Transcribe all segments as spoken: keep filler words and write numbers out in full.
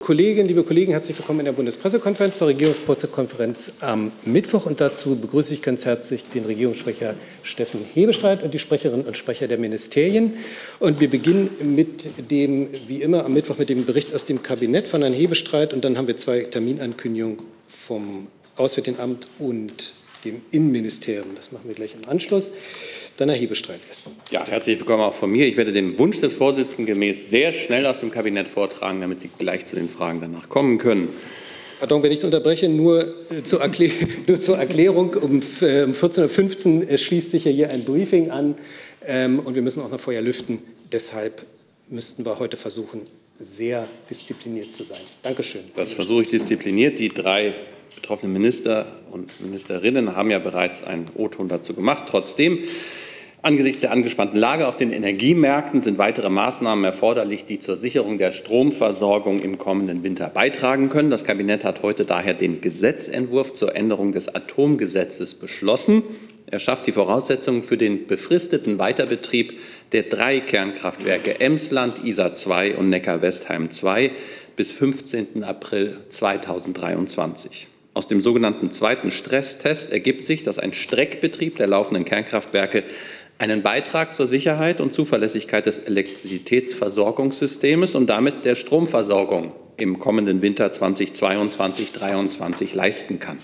Kolleginnen, liebe Kollegen, herzlich willkommen in der Bundespressekonferenz zur Regierungspressekonferenz am Mittwoch. Und dazu begrüße ich ganz herzlich den Regierungssprecher Steffen Hebestreit und die Sprecherinnen und Sprecher der Ministerien. Und wir beginnen mit dem, wie immer, am Mittwoch mit dem Bericht aus dem Kabinett von Herrn Hebestreit. Und dann haben wir zwei Terminankündigungen vom Auswärtigen Amt und dem Innenministerium. Das machen wir gleich im Anschluss. Dann Herr Hebestreit erst. Ja, herzlich willkommen auch von mir. Ich werde dem Wunsch des Vorsitzenden gemäß sehr schnell aus dem Kabinett vortragen, damit Sie gleich zu den Fragen danach kommen können. Pardon, wenn ich unterbreche, nur zur, Erklär nur zur Erklärung. Um vierzehn Uhr fünfzehn schließt sich ja hier ein Briefing an und wir müssen auch noch vorher lüften. Deshalb müssten wir heute versuchen, sehr diszipliniert zu sein. Dankeschön. Das versuche ich diszipliniert. Die drei betroffenen Minister und Ministerinnen haben ja bereits einen O-Ton dazu gemacht. Trotzdem, angesichts der angespannten Lage auf den Energiemärkten sind weitere Maßnahmen erforderlich, die zur Sicherung der Stromversorgung im kommenden Winter beitragen können. Das Kabinett hat heute daher den Gesetzentwurf zur Änderung des Atomgesetzes beschlossen. Er schafft die Voraussetzungen für den befristeten Weiterbetrieb der drei Kernkraftwerke Emsland, Isar zwei und Neckar-Westheim zwei bis fünfzehnten April zweitausenddreiundzwanzig. Aus dem sogenannten zweiten Stresstest ergibt sich, dass ein Streckbetrieb der laufenden Kernkraftwerke einen Beitrag zur Sicherheit und Zuverlässigkeit des Elektrizitätsversorgungssystems und damit der Stromversorgung im kommenden Winter zweitausendzweiundzwanzig dreiundzwanzig leisten kann.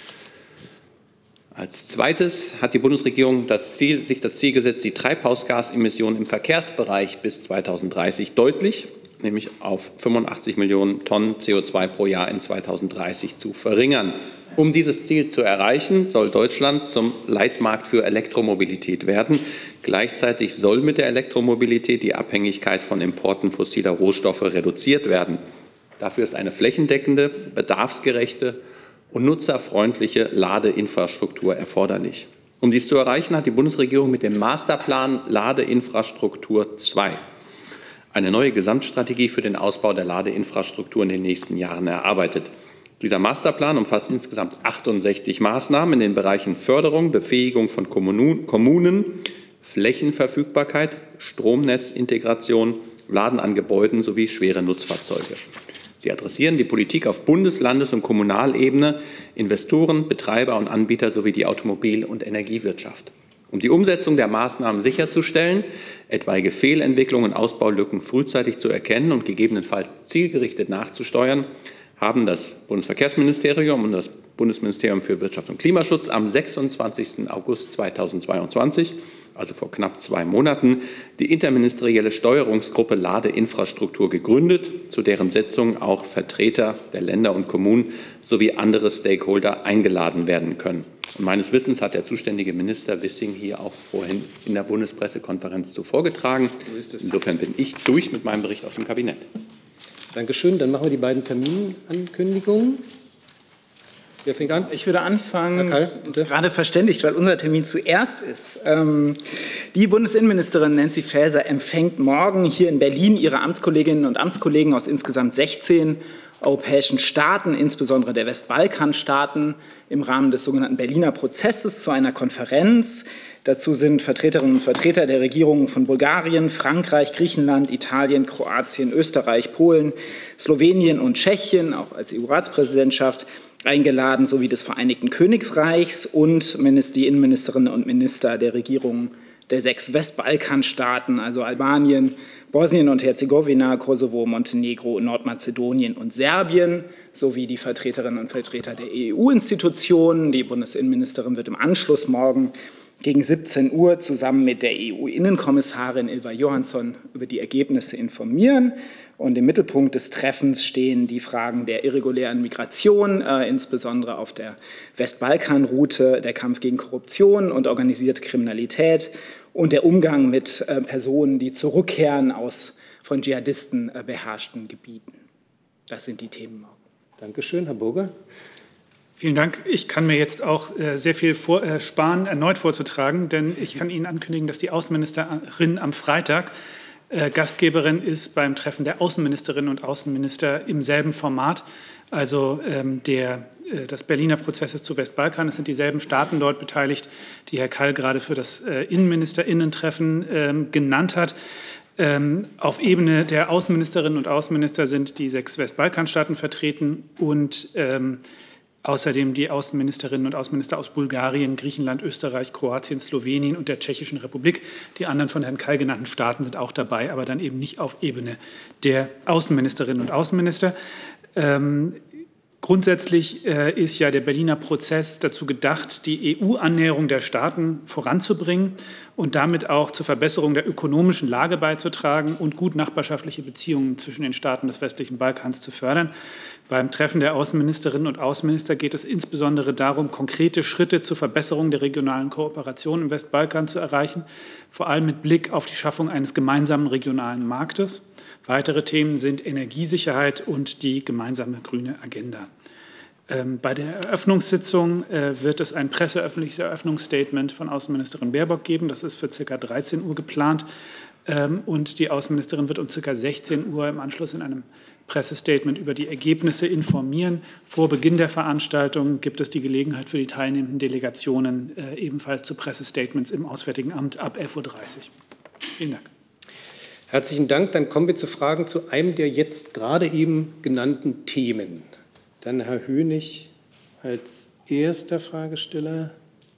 Als Zweites hat die Bundesregierung das Ziel, sich das Ziel gesetzt, die Treibhausgasemissionen im Verkehrsbereich bis zweitausenddreißig deutlich, nämlich auf fünfundachtzig Millionen Tonnen C O zwei pro Jahr in zweitausenddreißig zu verringern. Um dieses Ziel zu erreichen, soll Deutschland zum Leitmarkt für Elektromobilität werden. Gleichzeitig soll mit der Elektromobilität die Abhängigkeit von Importen fossiler Rohstoffe reduziert werden. Dafür ist eine flächendeckende, bedarfsgerechte und nutzerfreundliche Ladeinfrastruktur erforderlich. Um dies zu erreichen, hat die Bundesregierung mit dem Masterplan Ladeinfrastruktur zwei eine neue Gesamtstrategie für den Ausbau der Ladeinfrastruktur in den nächsten Jahren erarbeitet. Dieser Masterplan umfasst insgesamt achtundsechzig Maßnahmen in den Bereichen Förderung, Befähigung von Kommunen, Flächenverfügbarkeit, Stromnetzintegration, Laden an Gebäuden sowie schwere Nutzfahrzeuge. Sie adressieren die Politik auf Bundes-, Landes- und Kommunalebene, Investoren, Betreiber und Anbieter sowie die Automobil- und Energiewirtschaft. Um die Umsetzung der Maßnahmen sicherzustellen, etwaige Fehlentwicklungen und Ausbaulücken frühzeitig zu erkennen und gegebenenfalls zielgerichtet nachzusteuern, haben das Bundesverkehrsministerium und das Bundesministerium für Wirtschaft und Klimaschutz am sechsundzwanzigsten August zweitausendzweiundzwanzig, also vor knapp zwei Monaten, die interministerielle Steuerungsgruppe Ladeinfrastruktur gegründet, zu deren Sitzung auch Vertreter der Länder und Kommunen sowie andere Stakeholder eingeladen werden können. Und meines Wissens hat der zuständige Minister Wissing hier auch vorhin in der Bundespressekonferenz so vorgetragen. So ist es. Insofern bin ich durch mit meinem Bericht aus dem Kabinett. Dankeschön. Dann machen wir die beiden Terminankündigungen. Wer fängt an? Ich würde anfangen, das ist gerade verständigt, weil unser Termin zuerst ist. Ähm, die Bundesinnenministerin Nancy Faeser empfängt morgen hier in Berlin ihre Amtskolleginnen und Amtskollegen aus insgesamt sechzehn europäischen Staaten, insbesondere der Westbalkanstaaten, im Rahmen des sogenannten Berliner Prozesses zu einer Konferenz. Dazu sind Vertreterinnen und Vertreter der Regierungen von Bulgarien, Frankreich, Griechenland, Italien, Kroatien, Österreich, Polen, Slowenien und Tschechien, auch als E U-Ratspräsidentschaft, eingeladen, sowie des Vereinigten Königreichs und die Innenministerinnen und Minister der Regierungen der sechs Westbalkanstaaten, also Albanien, Bosnien und Herzegowina, Kosovo, Montenegro, Nordmazedonien und Serbien, sowie die Vertreterinnen und Vertreter der E U-Institutionen. Die Bundesinnenministerin wird im Anschluss morgen gegen siebzehn Uhr zusammen mit der E U-Innenkommissarin Ylva Johansson über die Ergebnisse informieren. Und im Mittelpunkt des Treffens stehen die Fragen der irregulären Migration, äh, insbesondere auf der Westbalkanroute, der Kampf gegen Korruption und organisierte Kriminalität und der Umgang mit äh, Personen, die zurückkehren aus von Dschihadisten äh, beherrschten Gebieten. Das sind die Themen morgen. Dankeschön, Herr Burger. Vielen Dank. Ich kann mir jetzt auch äh, sehr viel vor, äh, sparen, erneut vorzutragen, denn ich kann Ihnen ankündigen, dass die Außenministerin am Freitag äh, Gastgeberin ist beim Treffen der Außenministerinnen und Außenminister im selben Format, also ähm, der, äh, des Berliner Prozesses zu Westbalkan. Es sind dieselben Staaten dort beteiligt, die Herr Kall gerade für das äh, Innenministerinnentreffen äh, genannt hat. Ähm, auf Ebene der Außenministerinnen und Außenminister sind die sechs Westbalkanstaaten vertreten und ähm, außerdem die Außenministerinnen und Außenminister aus Bulgarien, Griechenland, Österreich, Kroatien, Slowenien und der Tschechischen Republik. Die anderen von Herrn Keil genannten Staaten sind auch dabei, aber dann eben nicht auf Ebene der Außenministerinnen und Außenminister. Ähm, Grundsätzlich äh, ist ja der Berliner Prozess dazu gedacht, die E U-Annäherung der Staaten voranzubringen und damit auch zur Verbesserung der ökonomischen Lage beizutragen und gut nachbarschaftliche Beziehungen zwischen den Staaten des westlichen Balkans zu fördern. Beim Treffen der Außenministerinnen und Außenminister geht es insbesondere darum, konkrete Schritte zur Verbesserung der regionalen Kooperation im Westbalkan zu erreichen, vor allem mit Blick auf die Schaffung eines gemeinsamen regionalen Marktes. Weitere Themen sind Energiesicherheit und die gemeinsame grüne Agenda. Ähm, bei der Eröffnungssitzung äh, wird es ein presseöffentliches Eröffnungsstatement von Außenministerin Baerbock geben. Das ist für ca. dreizehn Uhr geplant. Ähm, und die Außenministerin wird um ca. sechzehn Uhr im Anschluss in einem Pressestatement über die Ergebnisse informieren. Vor Beginn der Veranstaltung gibt es die Gelegenheit für die teilnehmenden Delegationen äh, ebenfalls zu Pressestatements im Auswärtigen Amt ab elf Uhr dreißig. Vielen Dank. Herzlichen Dank. Dann kommen wir zu Fragen zu einem der jetzt gerade eben genannten Themen. Dann Herr Hönig als erster Fragesteller.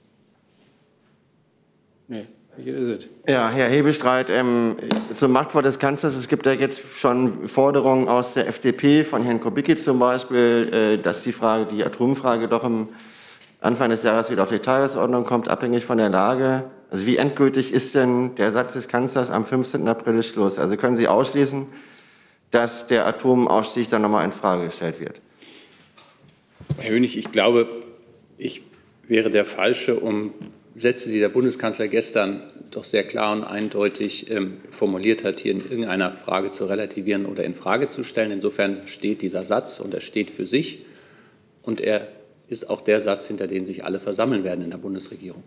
Nee, hier ist es. Ja, Herr Hebestreit, ähm, zum Machtwort des Kanzlers. Es gibt ja jetzt schon Forderungen aus der F D P, von Herrn Kubicki zum Beispiel, äh, dass die Frage, die Atomfrage doch am Anfang des Jahres wieder auf die Tagesordnung kommt, abhängig von der Lage. Also wie endgültig ist denn der Satz des Kanzlers am fünfzehnten April ist Schluss? Also können Sie ausschließen, dass der Atomausstieg dann nochmal in Frage gestellt wird? Herr Hönig, ich glaube, ich wäre der Falsche, um Sätze, die der Bundeskanzler gestern doch sehr klar und eindeutig ähm, formuliert hat, hier in irgendeiner Frage zu relativieren oder in Frage zu stellen. Insofern steht dieser Satz und er steht für sich und er ist auch der Satz, hinter den sich alle versammeln werden in der Bundesregierung.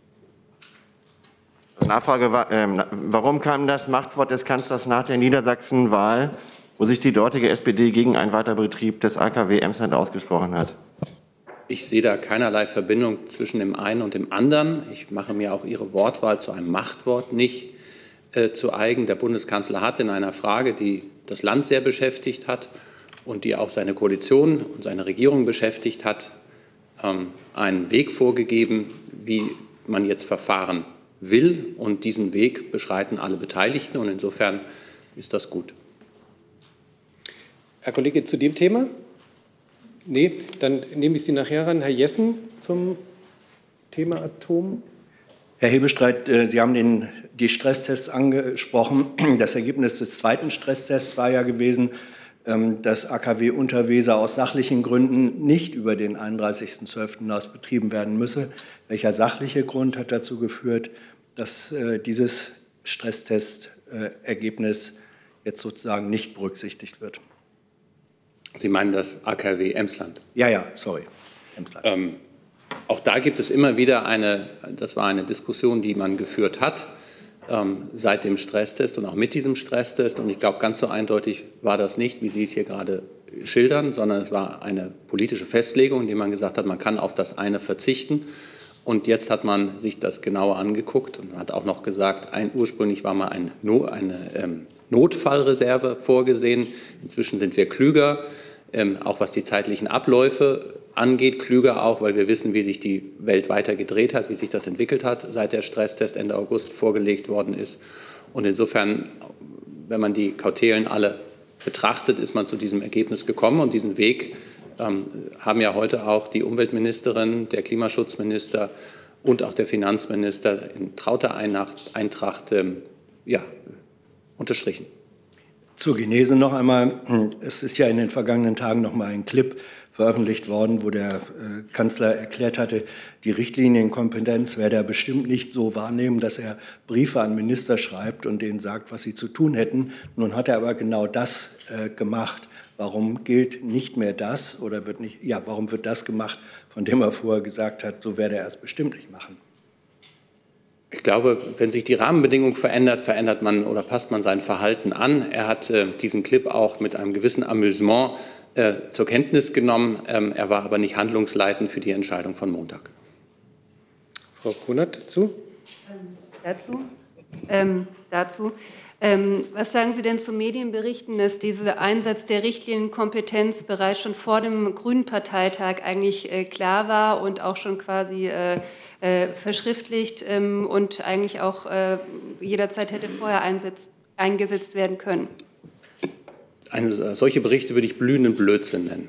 Nachfrage, warum kam das Machtwort des Kanzlers nach der Niedersachsen-Wahl, wo sich die dortige S P D gegen einen Weiterbetrieb des A K W Emsland ausgesprochen hat? Ich sehe da keinerlei Verbindung zwischen dem einen und dem anderen. Ich mache mir auch Ihre Wortwahl zu einem Machtwort nicht äh, zu eigen. Der Bundeskanzler hat in einer Frage, die das Land sehr beschäftigt hat und die auch seine Koalition und seine Regierung beschäftigt hat, ähm, einen Weg vorgegeben, wie man jetzt verfahren will. Und diesen Weg beschreiten alle Beteiligten. Und insofern ist das gut. Herr Kollege, zu dem Thema? Nee, dann nehme ich Sie nachher ran. Herr Jessen zum Thema Atom. Herr Hebestreit, Sie haben den, die Stresstests angesprochen. Das Ergebnis des zweiten Stresstests war ja gewesen, dass A K W Unterweser aus sachlichen Gründen nicht über den einunddreißigsten zwölften hinaus betrieben werden müsse. Welcher sachliche Grund hat dazu geführt, dass dieses Stresstestergebnis jetzt sozusagen nicht berücksichtigt wird? Sie meinen das A K W Emsland? Ja, ja, sorry, Emsland. Ähm, auch da gibt es immer wieder eine, das war eine Diskussion, die man geführt hat, ähm, seit dem Stresstest und auch mit diesem Stresstest. Und ich glaube, ganz so eindeutig war das nicht, wie Sie es hier gerade schildern, sondern es war eine politische Festlegung, in der man gesagt hat, man kann auf das eine verzichten. Und jetzt hat man sich das genauer angeguckt und hat auch noch gesagt, ein, ursprünglich war mal ein no, eine ähm, Notfallreserve vorgesehen. Inzwischen sind wir klüger, ähm, auch was die zeitlichen Abläufe angeht, klüger auch, weil wir wissen, wie sich die Welt weiter gedreht hat, wie sich das entwickelt hat, seit der Stresstest Ende August vorgelegt worden ist. Und insofern, wenn man die Kautelen alle betrachtet, ist man zu diesem Ergebnis gekommen. Und diesen Weg ähm, haben ja heute auch die Umweltministerin, der Klimaschutzminister und auch der Finanzminister in trauter Eintracht ähm, ja, unterstrichen. Zur Genese noch einmal. Es ist ja in den vergangenen Tagen noch mal ein Clip veröffentlicht worden, wo der äh, Kanzler erklärt hatte, die Richtlinienkompetenz werde er bestimmt nicht so wahrnehmen, dass er Briefe an Minister schreibt und denen sagt, was sie zu tun hätten. Nun hat er aber genau das äh, gemacht. Warum gilt nicht mehr das oder wird nicht, ja, warum wird das gemacht, von dem er vorher gesagt hat, so werde er es bestimmt nicht machen? Ich glaube, wenn sich die Rahmenbedingungen verändert, verändert man oder passt man sein Verhalten an. Er hat äh, diesen Clip auch mit einem gewissen Amüsement äh, zur Kenntnis genommen. Ähm, er war aber nicht handlungsleitend für die Entscheidung von Montag. Frau Kunert, dazu? Ähm, dazu? Ähm, dazu. Ähm, was sagen Sie denn zu Medienberichten, dass dieser Einsatz der Richtlinienkompetenz bereits schon vor dem Grünen Parteitag eigentlich äh, klar war und auch schon quasi äh, äh, verschriftlicht ähm, und eigentlich auch äh, jederzeit hätte vorher einsetzt, eingesetzt werden können? Eine, solche Berichte würde ich blühenden Blödsinn nennen.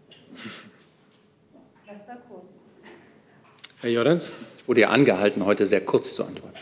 Das war kurz. Herr Jordans? Ich wurde ja angehalten, heute sehr kurz zu antworten.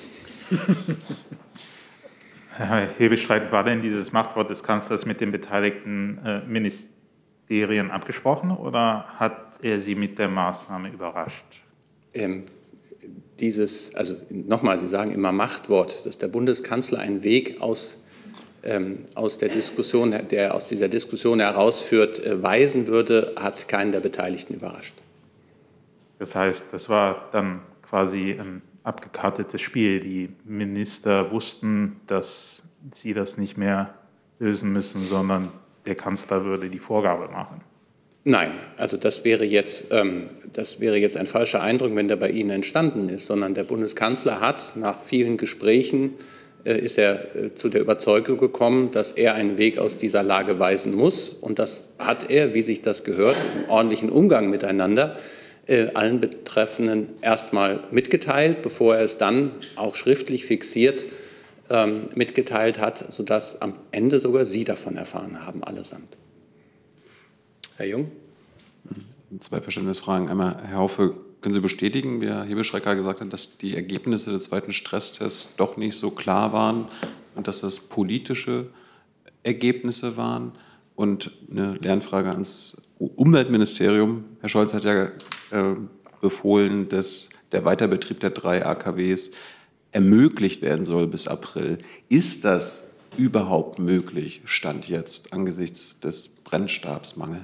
Herr Hebestreit, war denn dieses Machtwort des Kanzlers mit den beteiligten äh, Ministerien abgesprochen oder hat er Sie mit der Maßnahme überrascht? Ähm, dieses, also nochmal, Sie sagen immer Machtwort, dass der Bundeskanzler einen Weg aus, ähm, aus, der Diskussion, der aus dieser Diskussion herausführt, äh, weisen würde, hat keinen der Beteiligten überrascht. Das heißt, das war dann quasi ein abgekartetes Spiel. Die Minister wussten, dass sie das nicht mehr lösen müssen, sondern der Kanzler würde die Vorgabe machen. Nein, also das wäre jetzt, ähm, das wäre jetzt ein falscher Eindruck, wenn der bei Ihnen entstanden ist, sondern der Bundeskanzler hat nach vielen Gesprächen, äh, ist er äh, zu der Überzeugung gekommen, dass er einen Weg aus dieser Lage weisen muss. Und das hat er, wie sich das gehört, im ordentlichen Umgang miteinander, allen Betreffenden erstmal mitgeteilt, bevor er es dann auch schriftlich fixiert ähm, mitgeteilt hat, sodass am Ende sogar Sie davon erfahren haben, allesamt. Herr Jung? Zwei Verständnisfragen. Einmal, Herr Haufe, können Sie bestätigen, wie Herr Hebestreit gesagt hat, dass die Ergebnisse des zweiten Stresstests doch nicht so klar waren und dass das politische Ergebnisse waren? Und eine Lernfrage ans Umweltministerium. Herr Scholz hat ja äh, befohlen, dass der Weiterbetrieb der drei A K Ws ermöglicht werden soll bis April. Ist das überhaupt möglich, Stand jetzt, angesichts des Brennstabsmangels?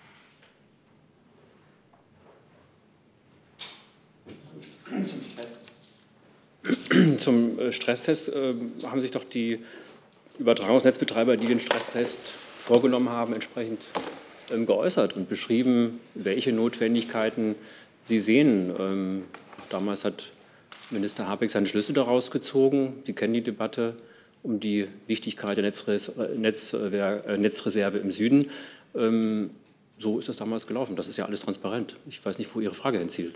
Zum Stresstest äh, haben sich doch die Übertragungsnetzbetreiber, die den Stresstest vorgenommen haben, entsprechend ähm, geäußert und beschrieben, welche Notwendigkeiten sie sehen. Ähm, damals hat Minister Habeck seine Schlüsse daraus gezogen. Sie kennen die Debatte um die Wichtigkeit der Netzres Netz äh, Netzreserve im Süden. Ähm, so ist das damals gelaufen. Das ist ja alles transparent. Ich weiß nicht, wo Ihre Frage hinzielt.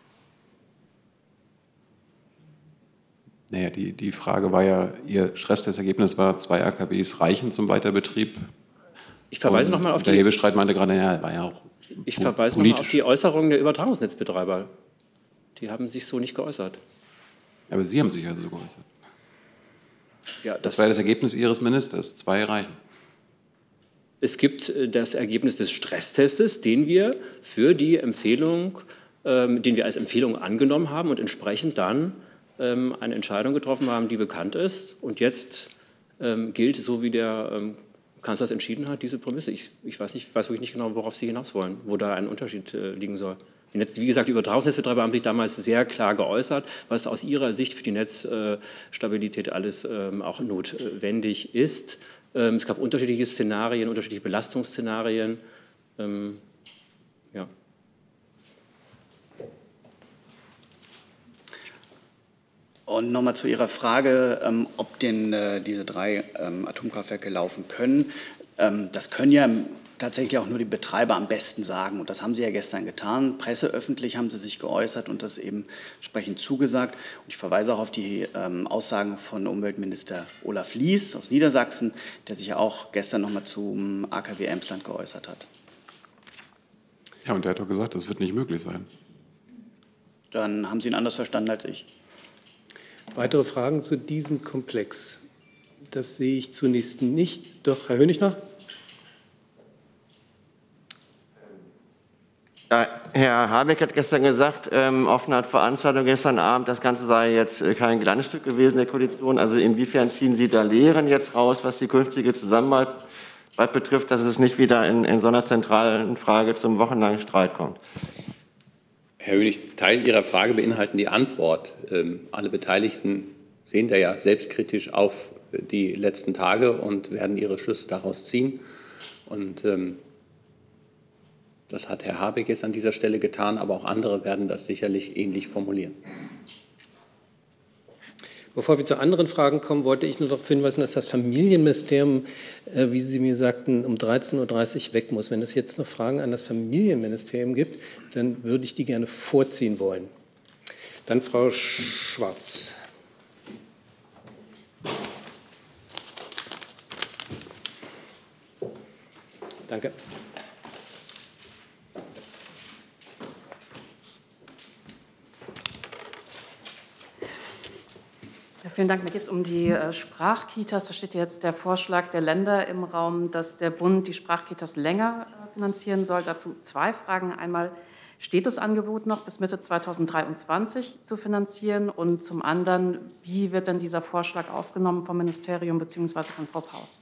Naja, die, die Frage war ja, Ihr Stresstestergebnis war, zwei A K Ws reichen zum Weiterbetrieb. Ich verweise nochmal auf die... Der Hebestreit meinte gerade, ja, war ja auch Ich verweise nochmal auf die Äußerungen der Übertragungsnetzbetreiber. Die haben sich so nicht geäußert. Aber Sie haben sich also so geäußert. Ja, das, das war ja das Ergebnis Ihres Ministers, zwei reichen. Es gibt das Ergebnis des Stresstestes, den wir für die Empfehlung, ähm, den wir als Empfehlung angenommen haben und entsprechend dann ähm, eine Entscheidung getroffen haben, die bekannt ist. Und jetzt ähm, gilt, so wie der ähm, Kanzler es entschieden hat, diese Prämisse. Ich, ich weiß nicht, weiß wirklich nicht genau, worauf Sie hinaus wollen, wo da ein Unterschied äh, liegen soll. Die Netz, wie gesagt, die Übertragungsnetzbetreiber haben sich damals sehr klar geäußert, was aus ihrer Sicht für die Netzstabilität alles ähm, auch notwendig ist. Ähm, es gab unterschiedliche Szenarien, unterschiedliche Belastungsszenarien. Ähm, ja. Und nochmal zu Ihrer Frage, ähm, ob denn äh, diese drei ähm, Atomkraftwerke laufen können. Ähm, das können ja tatsächlich auch nur die Betreiber am besten sagen. Und das haben sie ja gestern getan. Presseöffentlich haben sie sich geäußert und das eben entsprechend zugesagt. Und ich verweise auch auf die ähm, Aussagen von Umweltminister Olaf Lies aus Niedersachsen, der sich ja auch gestern nochmal zum A K W Emsland geäußert hat. Ja, und der hat doch gesagt, das wird nicht möglich sein. Dann haben Sie ihn anders verstanden als ich. Weitere Fragen zu diesem Komplex? Das sehe ich zunächst nicht. Doch, Herr Hönig noch? Ja, Herr Habeck hat gestern gesagt, ähm, offene Veranstaltung gestern Abend, das Ganze sei jetzt äh, kein Glanzstück gewesen der Koalition. Also inwiefern ziehen Sie da Lehren jetzt raus, was die künftige Zusammenarbeit betrifft, dass es nicht wieder in, in so einer zentralen Frage zum wochenlangen Streit kommt? Herr Hönig, Teil Ihrer Frage beinhalten die Antwort. Ähm, alle Beteiligten sehen da ja selbstkritisch auf die letzten Tage und werden ihre Schlüsse daraus ziehen. Und ähm, das hat Herr Habeck jetzt an dieser Stelle getan, aber auch andere werden das sicherlich ähnlich formulieren. Bevor wir zu anderen Fragen kommen, wollte ich nur darauf hinweisen, dass das Familienministerium, äh, wie Sie mir sagten, um dreizehn Uhr dreißig weg muss. Wenn es jetzt noch Fragen an das Familienministerium gibt, dann würde ich die gerne vorziehen wollen. Dann Frau Schwarz. Danke. Ja, vielen Dank. Mir geht es um die äh, Sprachkitas. Da steht jetzt der Vorschlag der Länder im Raum, dass der Bund die Sprachkitas länger äh, finanzieren soll. Dazu zwei Fragen. Einmal, steht das Angebot noch bis Mitte zweitausenddreiundzwanzig zu finanzieren? Und zum anderen, wie wird denn dieser Vorschlag aufgenommen vom Ministerium bzw. von Frau Paus?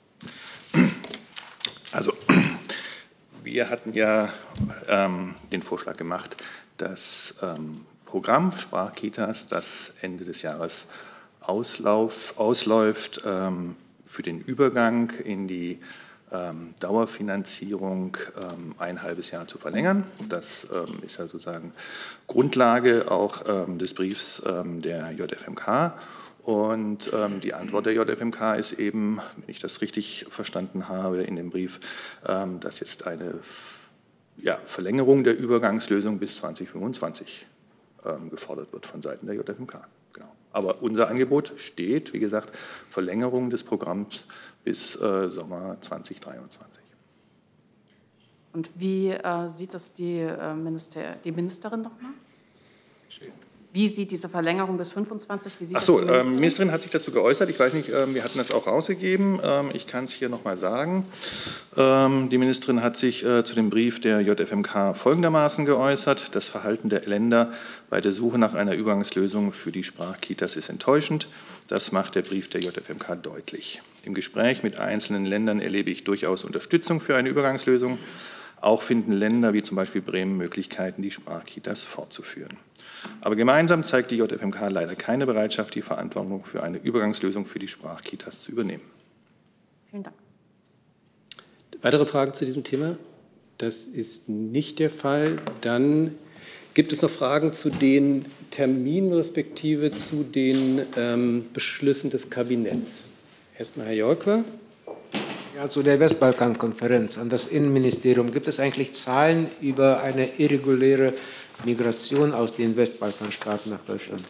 Also, wir hatten ja ähm, den Vorschlag gemacht, das ähm, Programm Sprachkitas, das Ende des Jahres Auslauf, ausläuft, ähm, für den Übergang in die ähm, Dauerfinanzierung ähm, ein halbes Jahr zu verlängern. Das ähm, ist ja sozusagen Grundlage auch ähm, des Briefs ähm, der J F M K. Und ähm, die Antwort der J F M K ist eben, wenn ich das richtig verstanden habe in dem Brief, ähm, dass jetzt eine ja, Verlängerung der Übergangslösung bis zweitausendfünfundzwanzig ähm, gefordert wird von Seiten der J F M K. Genau. Aber unser Angebot steht, wie gesagt, Verlängerung des Programms bis äh, Sommer zweitausenddreiundzwanzig. Und wie äh, sieht das die, äh, Minister, die Ministerin nochmal? Wie sieht diese Verlängerung bis fünfundzwanzig? Wie sieht Ach so, die Ministerin? ähm, Ministerin hat sich dazu geäußert. Ich weiß nicht, ähm, wir hatten das auch rausgegeben. Ähm, ich kann es hier noch mal sagen. Ähm, die Ministerin hat sich äh, zu dem Brief der J F M K folgendermaßen geäußert: Das Verhalten der Länder bei der Suche nach einer Übergangslösung für die Sprachkitas ist enttäuschend. Das macht der Brief der J F M K deutlich. Im Gespräch mit einzelnen Ländern erlebe ich durchaus Unterstützung für eine Übergangslösung. Auch finden Länder wie zum Beispiel Bremen Möglichkeiten, die Sprachkitas fortzuführen. Aber gemeinsam zeigt die J F M K leider keine Bereitschaft, die Verantwortung für eine Übergangslösung für die Sprachkitas zu übernehmen. Vielen Dank. Weitere Fragen zu diesem Thema? Das ist nicht der Fall. Dann gibt es noch Fragen zu den Terminen respektive zu den ähm, Beschlüssen des Kabinetts. Erstmal Herr Jolkwa. Ja, zu der Westbalkan-Konferenz an das Innenministerium. Gibt es eigentlich Zahlen über eine irreguläre Migration aus den Westbalkanstaaten nach Deutschland?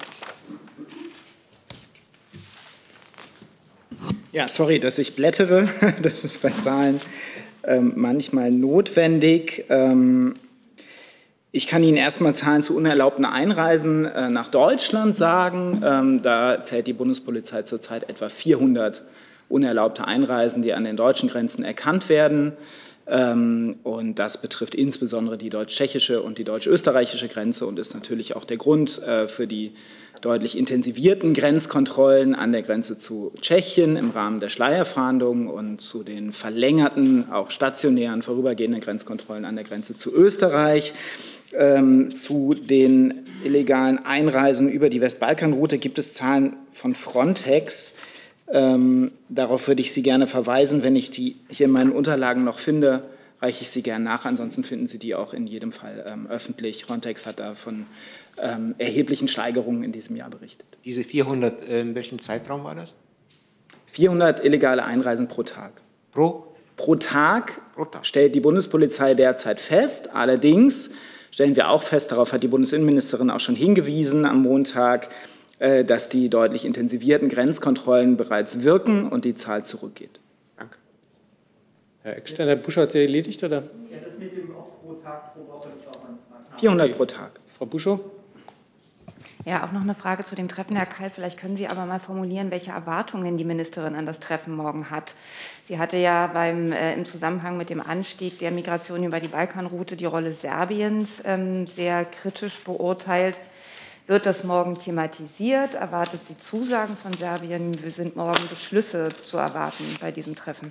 Ja, sorry, dass ich blättere. Das ist bei Zahlen ähm, manchmal notwendig. Ähm, ich kann Ihnen erstmal Zahlen zu unerlaubten Einreisen äh, nach Deutschland sagen. Ähm, da zählt die Bundespolizei zurzeit etwa vierhundert unerlaubte Einreisen, die an den deutschen Grenzen erkannt werden. Und das betrifft insbesondere die deutsch-tschechische und die deutsch-österreichische Grenze und ist natürlich auch der Grund für die deutlich intensivierten Grenzkontrollen an der Grenze zu Tschechien im Rahmen der Schleierfahndung und zu den verlängerten, auch stationären, vorübergehenden Grenzkontrollen an der Grenze zu Österreich. Zu den illegalen Einreisen über die Westbalkanroute gibt es Zahlen von Frontex. Ähm, darauf würde ich Sie gerne verweisen. Wenn ich die hier in meinen Unterlagen noch finde, reiche ich sie gerne nach. Ansonsten finden Sie die auch in jedem Fall ähm, öffentlich. Frontex hat da von ähm, erheblichen Steigerungen in diesem Jahr berichtet. Diese vierhundert, äh, in welchem Zeitraum war das? vierhundert illegale Einreisen pro Tag. Pro? Pro Tag, pro Tag stellt die Bundespolizei derzeit fest. Allerdings stellen wir auch fest, darauf hat die Bundesinnenministerin auch schon hingewiesen am Montag, dass die deutlich intensivierten Grenzkontrollen bereits wirken und die Zahl zurückgeht. Danke. Herr Eckstein, Herr Buschow hat Sie erledigt, oder? Ja, das mit dem auch pro Tag, pro Woche ist auch eine Frage. vierhundert pro Tag. Frau Buschow? Ja, auch noch eine Frage zu dem Treffen, Herr Kall. Vielleicht können Sie aber mal formulieren, welche Erwartungen die Ministerin an das Treffen morgen hat. Sie hatte ja beim, äh, im Zusammenhang mit dem Anstieg der Migration über die Balkanroute die Rolle Serbiens ähm, sehr kritisch beurteilt. Wird das morgen thematisiert? Erwartet sie Zusagen von Serbien? Sind morgen Beschlüsse zu erwarten bei diesem Treffen?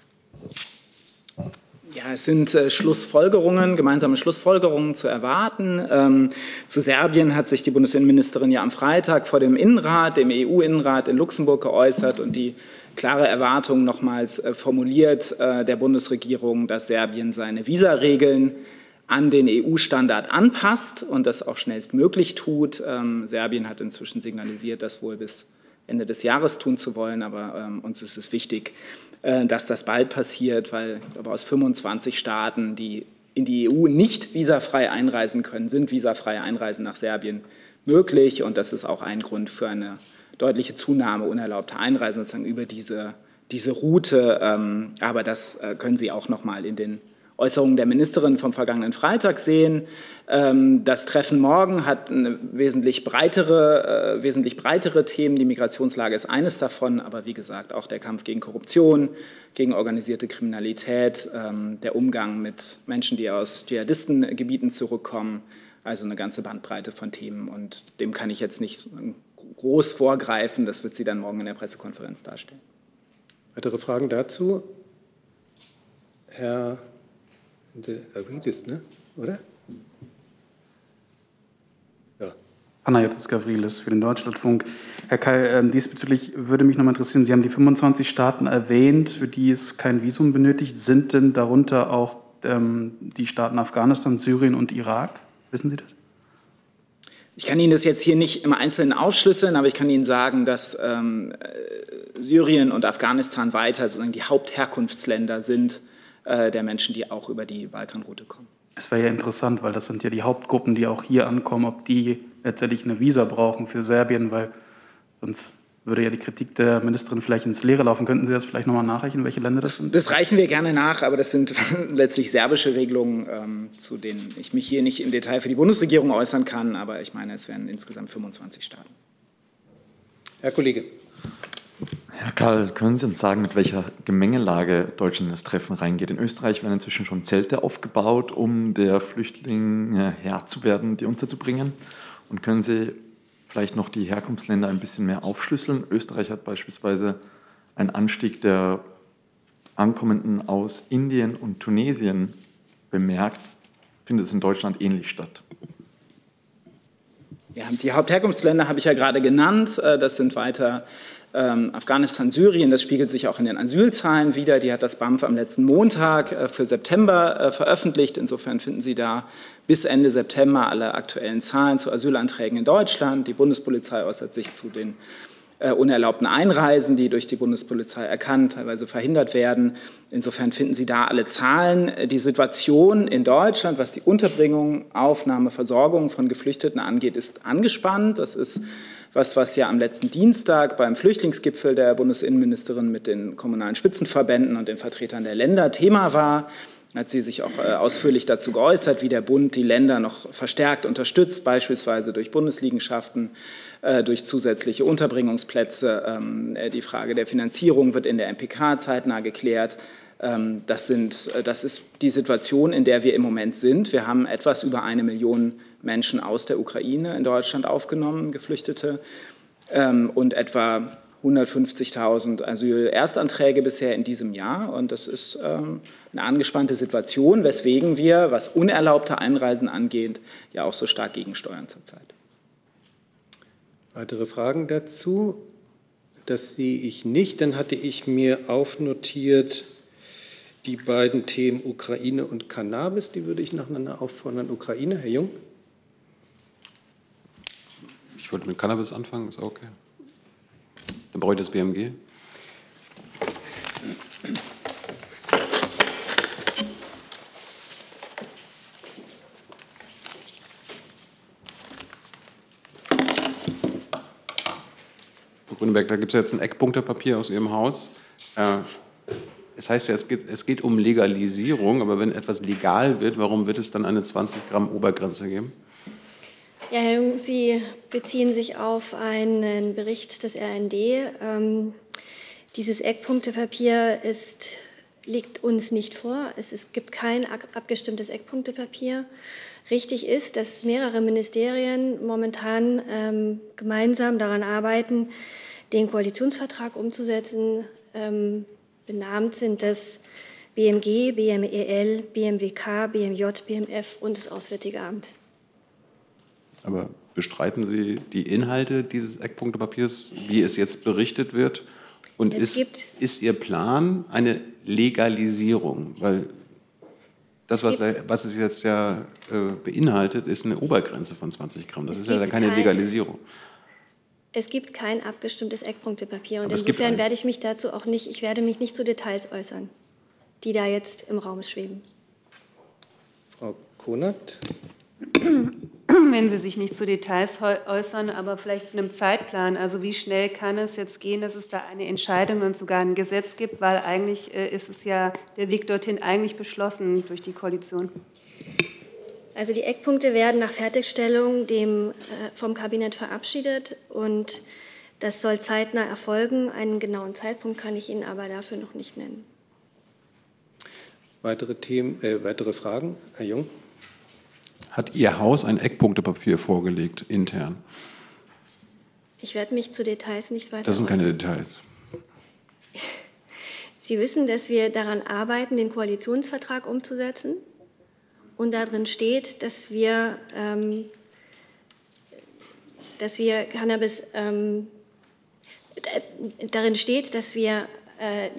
Ja, es sind äh, Schlussfolgerungen, gemeinsame Schlussfolgerungen zu erwarten. Ähm, zu Serbien hat sich die Bundesinnenministerin ja am Freitag vor dem Innenrat, dem E U-Innenrat in Luxemburg geäußert und die klare Erwartung nochmals äh, formuliert äh, der Bundesregierung, dass Serbien seine Visaregeln an den E U-Standard anpasst und das auch schnellstmöglich tut. Ähm, Serbien hat inzwischen signalisiert, dass wohl bis Ende des Jahres tun zu wollen, aber ähm, uns ist es wichtig, äh, dass das bald passiert, weil ich glaube, aus fünfundzwanzig Staaten, die in die E U nicht visafrei einreisen können, sind visafreie Einreisen nach Serbien möglich, und das ist auch ein Grund für eine deutliche Zunahme unerlaubter Einreisen sozusagen über diese, diese Route, ähm, aber das äh, können Sie auch noch mal in den Äußerungen der Ministerin vom vergangenen Freitag sehen. Das Treffen morgen hat eine wesentlich breitere, äh, wesentlich breitere Themen. Die Migrationslage ist eines davon, aber wie gesagt auch der Kampf gegen Korruption, gegen organisierte Kriminalität, ähm, der Umgang mit Menschen, die aus Dschihadistengebieten zurückkommen. Also eine ganze Bandbreite von Themen, und dem kann ich jetzt nicht groß vorgreifen. Das wird sie dann morgen in der Pressekonferenz darstellen. Weitere Fragen dazu? Herr Gavrilis, ne? Oder? Ja. Panagiotis Gavrilis für den Deutschlandfunk. Herr Keil, äh, diesbezüglich würde mich noch mal interessieren, Sie haben die fünfundzwanzig Staaten erwähnt, für die es kein Visum benötigt. Sind denn darunter auch ähm, die Staaten Afghanistan, Syrien und Irak? Wissen Sie das? Ich kann Ihnen das jetzt hier nicht im Einzelnen aufschlüsseln, aber ich kann Ihnen sagen, dass ähm, Syrien und Afghanistan weiter sozusagen die Hauptherkunftsländer sind der Menschen, die auch über die Balkanroute kommen. Es wäre ja interessant, weil das sind ja die Hauptgruppen, die auch hier ankommen, ob die letztendlich eine Visa brauchen für Serbien, weil sonst würde ja die Kritik der Ministerin vielleicht ins Leere laufen. Könnten Sie das vielleicht nochmal nachreichen, welche Länder das sind? Das reichen wir gerne nach, aber das sind letztlich serbische Regelungen, ähm, zu denen ich mich hier nicht im Detail für die Bundesregierung äußern kann, aber ich meine, es wären insgesamt fünfundzwanzig Staaten. Herr Kollege. Herr Karl, können Sie uns sagen, mit welcher Gemengelage Deutschland in das Treffen reingeht? In Österreich werden inzwischen schon Zelte aufgebaut, um der Flüchtlinge Herr zu werden, die unterzubringen. Und können Sie vielleicht noch die Herkunftsländer ein bisschen mehr aufschlüsseln? Österreich hat beispielsweise einen Anstieg der Ankommenden aus Indien und Tunesien bemerkt. Findet es in Deutschland ähnlich statt? Ja, die Hauptherkunftsländer habe ich ja gerade genannt. Das sind weiter Ähm, Afghanistan, Syrien, das spiegelt sich auch in den Asylzahlen wider. Die hat das B A M F am letzten Montag äh, für September äh, veröffentlicht. Insofern finden Sie da bis Ende September alle aktuellen Zahlen zu Asylanträgen in Deutschland. Die Bundespolizei äußert sich zu den äh, unerlaubten Einreisen, die durch die Bundespolizei erkannt, teilweise verhindert werden. Insofern finden Sie da alle Zahlen. Die Situation in Deutschland, was die Unterbringung, Aufnahme, Versorgung von Geflüchteten angeht, ist angespannt. Das ist was, was ja am letzten Dienstag beim Flüchtlingsgipfel der Bundesinnenministerin mit den kommunalen Spitzenverbänden und den Vertretern der Länder Thema war. Hat sie sich auch äh, ausführlich dazu geäußert, wie der Bund die Länder noch verstärkt unterstützt, beispielsweise durch Bundesliegenschaften, äh, durch zusätzliche Unterbringungsplätze. Ähm, die Frage der Finanzierung wird in der M P K zeitnah geklärt. Ähm, das, sind, äh, das ist die Situation, in der wir im Moment sind. Wir haben etwas über eine Million Menschen aus der Ukraine in Deutschland aufgenommen, Geflüchtete, ähm, und etwa hundertfünfzigtausend Asyl-Erstanträge bisher in diesem Jahr. Und das ist ähm, eine angespannte Situation, weswegen wir, was unerlaubte Einreisen angeht, ja auch so stark gegensteuern zurzeit. Weitere Fragen dazu? Das sehe ich nicht. Dann hatte ich mir aufnotiert die beiden Themen Ukraine und Cannabis. Die würde ich nacheinander auffordern. Ukraine, Herr Jung. Ich wollte mit Cannabis anfangen, ist auch okay. Dann brauche ich das B M G. Frau Grünenberg, da gibt es jetzt ein Eckpunktepapier aus Ihrem Haus. Es heißt ja, es geht, es geht um Legalisierung, aber wenn etwas legal wird, warum wird es dann eine zwanzig Gramm Obergrenze geben? Ja, Herr Jung, Sie beziehen sich auf einen Bericht des R N D. Ähm, dieses Eckpunktepapier ist, liegt uns nicht vor. Es, es gibt kein abgestimmtes Eckpunktepapier. Richtig ist, dass mehrere Ministerien momentan ähm, gemeinsam daran arbeiten, den Koalitionsvertrag umzusetzen. Ähm, benannt sind das B M G, B M E L, B M W K, B M J, B M F und das Auswärtige Amt. Aber bestreiten Sie die Inhalte dieses Eckpunktepapiers, wie es jetzt berichtet wird? Und ist, ist Ihr Plan eine Legalisierung? Weil das, was, er, was es jetzt ja äh, beinhaltet, ist eine Obergrenze von zwanzig Gramm. Das ist ja keine kein, Legalisierung. Es gibt kein abgestimmtes Eckpunktepapier und Aber es gibt insofern eins. werde ich mich dazu auch nicht, ich werde mich nicht zu Details äußern, die da jetzt im Raum schweben. Frau Konert? Wenn Sie sich nicht zu Details äußern, aber vielleicht zu einem Zeitplan. Also wie schnell kann es jetzt gehen, dass es da eine Entscheidung und sogar ein Gesetz gibt, weil eigentlich äh, ist es ja der Weg dorthin eigentlich beschlossen durch die Koalition. Also die Eckpunkte werden nach Fertigstellung dem, äh, vom Kabinett verabschiedet und das soll zeitnah erfolgen. Einen genauen Zeitpunkt kann ich Ihnen aber dafür noch nicht nennen. Weitere Themen, äh, weitere Fragen? Herr Jung? Hat Ihr Haus ein Eckpunktepapier vorgelegt, intern? Ich werde mich zu Details nicht weiter Das sind keine äußern. Details. Sie wissen, dass wir daran arbeiten, den Koalitionsvertrag umzusetzen. Und darin steht, dass wir, ähm, dass wir Cannabis, ähm, darin steht, dass wir äh,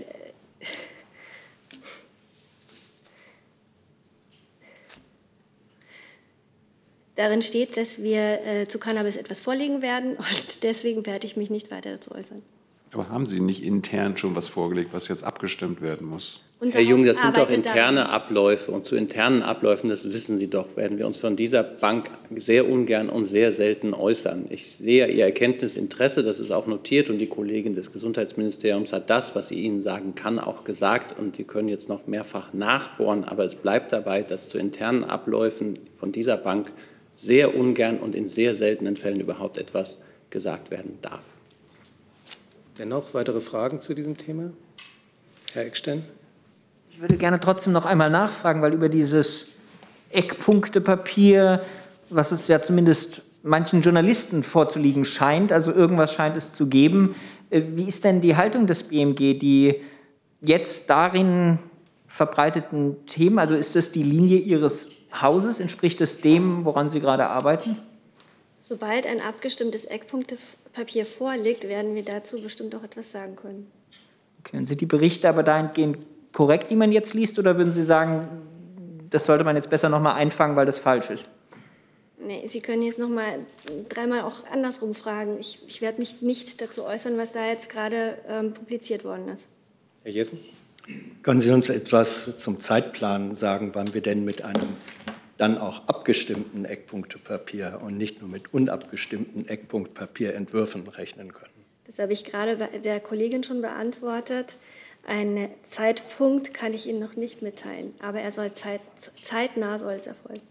darin steht, dass wir äh, zu Cannabis etwas vorlegen werden und deswegen werde ich mich nicht weiter dazu äußern. Aber haben Sie nicht intern schon was vorgelegt, was jetzt abgestimmt werden muss? Unser Herr Jung, Haus das sind doch arbeitet interne daran. Abläufe. Und zu internen Abläufen, das wissen Sie doch, werden wir uns von dieser Bank sehr ungern und sehr selten äußern. Ich sehe Ihr Erkenntnisinteresse, das ist auch notiert. Und die Kollegin des Gesundheitsministeriums hat das, was sie Ihnen sagen kann, auch gesagt. Und Sie können jetzt noch mehrfach nachbohren. Aber es bleibt dabei, dass zu internen Abläufen von dieser Bank sehr ungern und in sehr seltenen Fällen überhaupt etwas gesagt werden darf. Dennoch weitere Fragen zu diesem Thema? Herr Eckstein? Ich würde gerne trotzdem noch einmal nachfragen, weil über dieses Eckpunktepapier, was es ja zumindest manchen Journalisten vorzuliegen scheint, also irgendwas scheint es zu geben, wie ist denn die Haltung des B M G, die jetzt darin verbreiteten Themen, also ist das die Linie Ihres Hauses, entspricht es dem, woran Sie gerade arbeiten? Sobald ein abgestimmtes Eckpunktepapier vorliegt, werden wir dazu bestimmt auch etwas sagen können. Okay, und sind die Berichte aber dahingehend korrekt, die man jetzt liest, oder würden Sie sagen, das sollte man jetzt besser noch mal einfangen, weil das falsch ist? Nee, Sie können jetzt noch mal dreimal auch andersrum fragen. Ich, ich werde mich nicht dazu äußern, was da jetzt gerade ähm, publiziert worden ist. Herr Jessen? Können Sie uns etwas zum Zeitplan sagen, wann wir denn mit einem dann auch abgestimmten Eckpunktepapier und nicht nur mit unabgestimmten Eckpunktpapierentwürfen rechnen können? Das habe ich gerade bei der Kollegin schon beantwortet. Einen Zeitpunkt kann ich Ihnen noch nicht mitteilen, aber er soll zeit, zeitnah soll es erfolgen.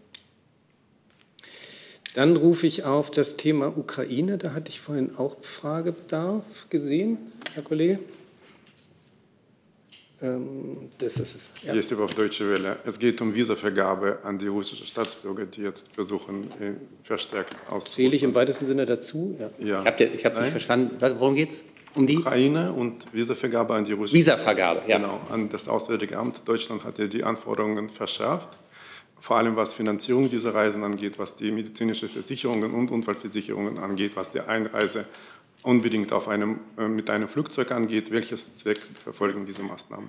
Dann rufe ich auf das Thema Ukraine. Da hatte ich vorhin auch Fragebedarf gesehen, Herr Kollege. Ähm, das ist es. Ja. Jetzt auf Deutsche Welle. Es geht um Visavergabe an die russischen Staatsbürger, die jetzt versuchen, verstärkt auszurufen. Zähle ich im weitesten Sinne dazu? Ja. Ja. Ich habe ich hab nicht verstanden. Worum geht es? Um die Ukraine und Visavergabe an die russischen. Visavergabe, ja. Genau, an das Auswärtige Amt. Deutschland hat ja die Anforderungen verschärft, vor allem was Finanzierung dieser Reisen angeht, was die medizinische Versicherungen und Unfallversicherungen angeht, was die Einreise unbedingt auf einem, äh, mit einem Flugzeug angeht. Welches Zweck verfolgen diese Maßnahmen?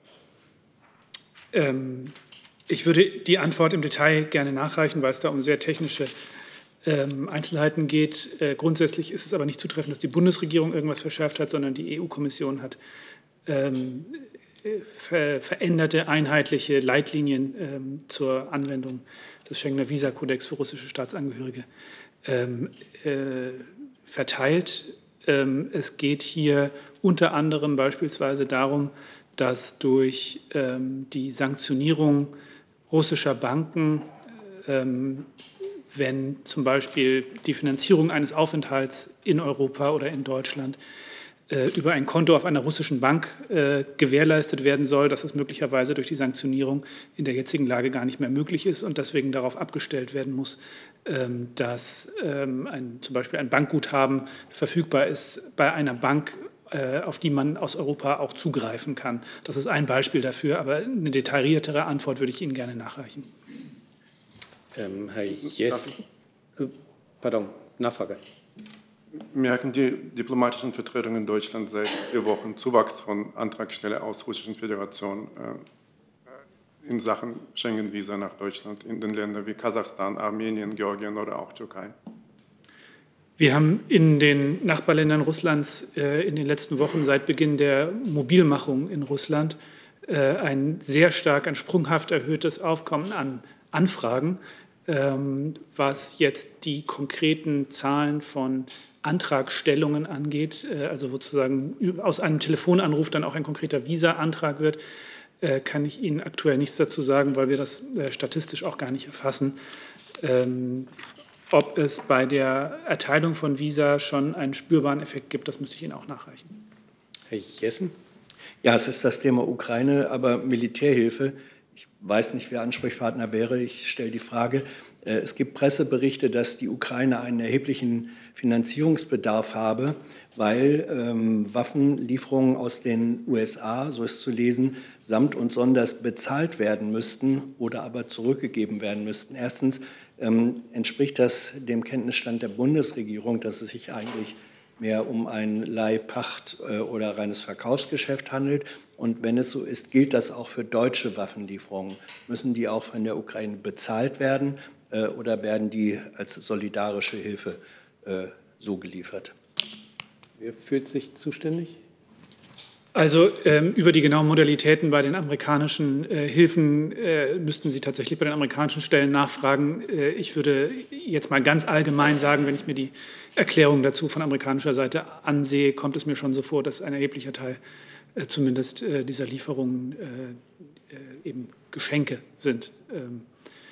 Ähm, ich würde die Antwort im Detail gerne nachreichen, weil es da um sehr technische ähm, Einzelheiten geht. Äh, grundsätzlich ist es aber nicht zutreffend, dass die Bundesregierung irgendwas verschärft hat, sondern die E U-Kommission hat ähm, ver veränderte, einheitliche Leitlinien ähm, zur Anwendung des Schengener Visakodex für russische Staatsangehörige ähm, äh, verteilt. Ähm, es geht hier unter anderem beispielsweise darum, dass durch ähm, die Sanktionierung russischer Banken, ähm, wenn zum Beispiel die Finanzierung eines Aufenthalts in Europa oder in Deutschland äh, über ein Konto auf einer russischen Bank äh, gewährleistet werden soll, dass es möglicherweise durch die Sanktionierung in der jetzigen Lage gar nicht mehr möglich ist und deswegen darauf abgestellt werden muss, ähm, dass ähm, ein, zum Beispiel ein Bankguthaben verfügbar ist bei einer Bank, auf die man aus Europa auch zugreifen kann. Das ist ein Beispiel dafür, aber eine detailliertere Antwort würde ich Ihnen gerne nachreichen. Ähm, Herr Jess, äh, pardon, Nachfrage. Merken die diplomatischen Vertretungen in Deutschland seit vier Wochen Zuwachs von Antragsteller aus der Russischen Föderation äh, in Sachen Schengen-Visa nach Deutschland in den Ländern wie Kasachstan, Armenien, Georgien oder auch Türkei? Wir haben in den Nachbarländern Russlands äh, in den letzten Wochen seit Beginn der Mobilmachung in Russland äh, ein sehr stark, ein sprunghaft erhöhtes Aufkommen an Anfragen, ähm, was jetzt die konkreten Zahlen von Antragstellungen angeht, äh, also sozusagen aus einem Telefonanruf dann auch ein konkreter Visa-Antrag wird, äh, kann ich Ihnen aktuell nichts dazu sagen, weil wir das äh, statistisch auch gar nicht erfassen. Ähm, Ob es bei der Erteilung von Visa schon einen spürbaren Effekt gibt, das müsste ich Ihnen auch nachreichen. Herr Jessen? Ja, es ist das Thema Ukraine, aber Militärhilfe. Ich weiß nicht, wer Ansprechpartner wäre. Ich stelle die Frage. Es gibt Presseberichte, dass die Ukraine einen erheblichen Finanzierungsbedarf habe, weil ähm, Waffenlieferungen aus den U S A, so ist zu lesen, samt und sonders bezahlt werden müssten oder aber zurückgegeben werden müssten. Erstens, Ähm, entspricht das dem Kenntnisstand der Bundesregierung, dass es sich eigentlich mehr um ein Leihpacht- äh, oder reines Verkaufsgeschäft handelt? Und wenn es so ist, gilt das auch für deutsche Waffenlieferungen? Müssen die auch von der Ukraine bezahlt werden äh, oder werden die als solidarische Hilfe äh, so geliefert? Wer fühlt sich zuständig? Also ähm, über die genauen Modalitäten bei den amerikanischen äh, Hilfen äh, müssten Sie tatsächlich bei den amerikanischen Stellen nachfragen. Äh, ich würde jetzt mal ganz allgemein sagen, wenn ich mir die Erklärung dazu von amerikanischer Seite ansehe, kommt es mir schon so vor, dass ein erheblicher Teil äh, zumindest äh, dieser Lieferungen äh, äh, eben Geschenke sind. Ähm,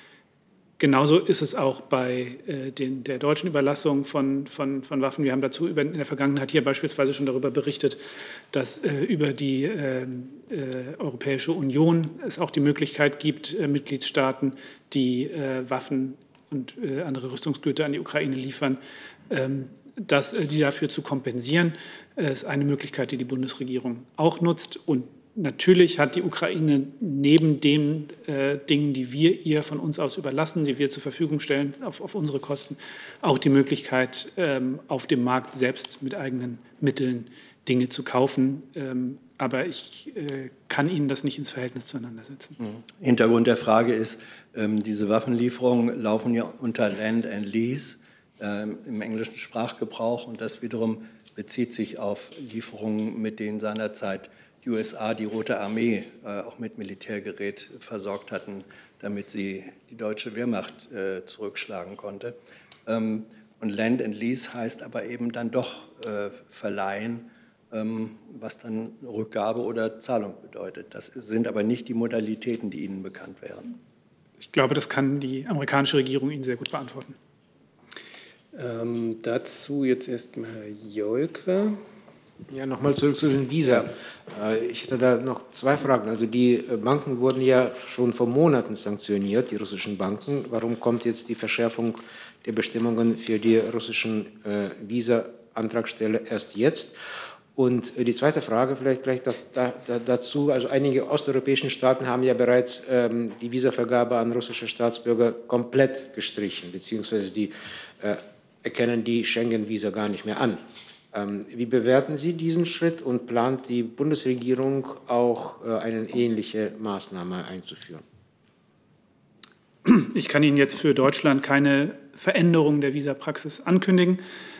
Genauso ist es auch bei äh, den, der deutschen Überlassung von, von, von Waffen. Wir haben dazu über, in der Vergangenheit hier beispielsweise schon darüber berichtet, dass äh, über die äh, äh, Europäische Union es auch die Möglichkeit gibt, äh, Mitgliedstaaten, die äh, Waffen und äh, andere Rüstungsgüter an die Ukraine liefern, ähm, dass, äh, die dafür zu kompensieren. Das ist eine Möglichkeit, die die Bundesregierung auch nutzt. Und natürlich hat die Ukraine neben den äh, Dingen, die wir ihr von uns aus überlassen, die wir zur Verfügung stellen auf, auf unsere Kosten, auch die Möglichkeit, ähm, auf dem Markt selbst mit eigenen Mitteln Dinge zu kaufen. Ähm, aber ich äh, kann Ihnen das nicht ins Verhältnis zueinander setzen. Hintergrund der Frage ist, ähm, diese Waffenlieferungen laufen ja unter Land and Lease ähm, im englischen Sprachgebrauch, und das wiederum bezieht sich auf Lieferungen, mit denen seinerzeit die U S A die Rote Armee äh, auch mit Militärgerät versorgt hatten, damit sie die deutsche Wehrmacht äh, zurückschlagen konnte. Ähm, und Land and Lease heißt aber eben dann doch äh, verleihen, ähm, was dann Rückgabe oder Zahlung bedeutet. Das sind aber nicht die Modalitäten, die Ihnen bekannt wären. Ich glaube, das kann die amerikanische Regierung Ihnen sehr gut beantworten. Ähm, dazu jetzt erstmal Herr Jolkwer. Ja, nochmal zurück zu den Visa. Ich hätte da noch zwei Fragen. Also die Banken wurden ja schon vor Monaten sanktioniert, die russischen Banken. Warum kommt jetzt die Verschärfung der Bestimmungen für die russischen Visa-Antragsteller erst jetzt? Und die zweite Frage vielleicht gleich da, da, dazu. Also einige osteuropäische Staaten haben ja bereits ähm, die Visavergabe an russische Staatsbürger komplett gestrichen, beziehungsweise die äh, erkennen die Schengen-Visa gar nicht mehr an. Wie bewerten Sie diesen Schritt und plant die Bundesregierung auch eine ähnliche Maßnahme einzuführen? Ich kann Ihnen jetzt für Deutschland keine Veränderung der Visapraxis ankündigen.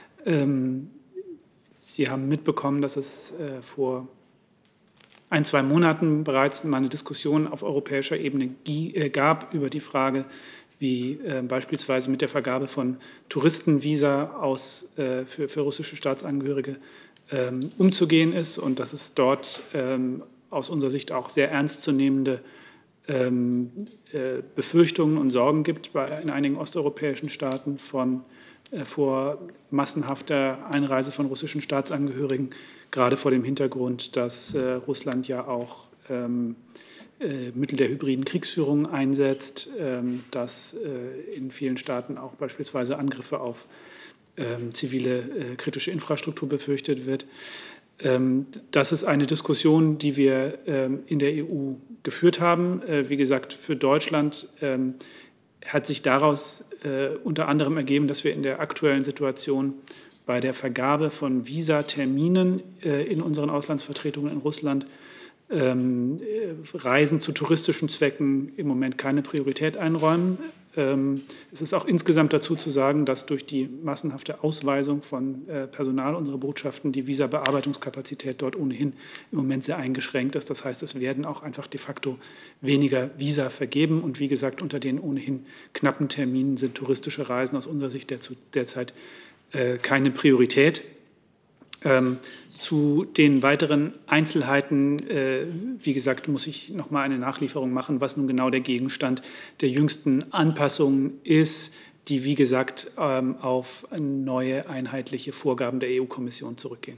Sie haben mitbekommen, dass es vor ein, zwei Monaten bereits mal eine Diskussion auf europäischer Ebene gab über die Frage, wie äh, beispielsweise mit der Vergabe von Touristenvisa aus, äh, für, für russische Staatsangehörige ähm, umzugehen ist, und dass es dort ähm, aus unserer Sicht auch sehr ernstzunehmende ähm, äh, Befürchtungen und Sorgen gibt bei, in einigen osteuropäischen Staaten von, äh, vor massenhafter Einreise von russischen Staatsangehörigen, gerade vor dem Hintergrund, dass äh, Russland ja auch ähm, Mittel der hybriden Kriegsführung einsetzt, dass in vielen Staaten auch beispielsweise Angriffe auf zivile kritische Infrastruktur befürchtet wird. Das ist eine Diskussion, die wir in der E U geführt haben. Wie gesagt, für Deutschland hat sich daraus unter anderem ergeben, dass wir in der aktuellen Situation bei der Vergabe von Visaterminen in unseren Auslandsvertretungen in Russland Ähm, Reisen zu touristischen Zwecken im Moment keine Priorität einräumen. Ähm, es ist auch insgesamt dazu zu sagen, dass durch die massenhafte Ausweisung von äh, Personal unserer Botschaften die Visa-Bearbeitungskapazität dort ohnehin im Moment sehr eingeschränkt ist. Das heißt, es werden auch einfach de facto weniger Visa vergeben. Und wie gesagt, unter den ohnehin knappen Terminen sind touristische Reisen aus unserer Sicht der, derzeit äh, keine Priorität. Ähm, zu den weiteren Einzelheiten, äh, wie gesagt, muss ich noch mal eine Nachlieferung machen, was nun genau der Gegenstand der jüngsten Anpassungen ist, die, wie gesagt, ähm, auf neue einheitliche Vorgaben der E U-Kommission zurückgehen.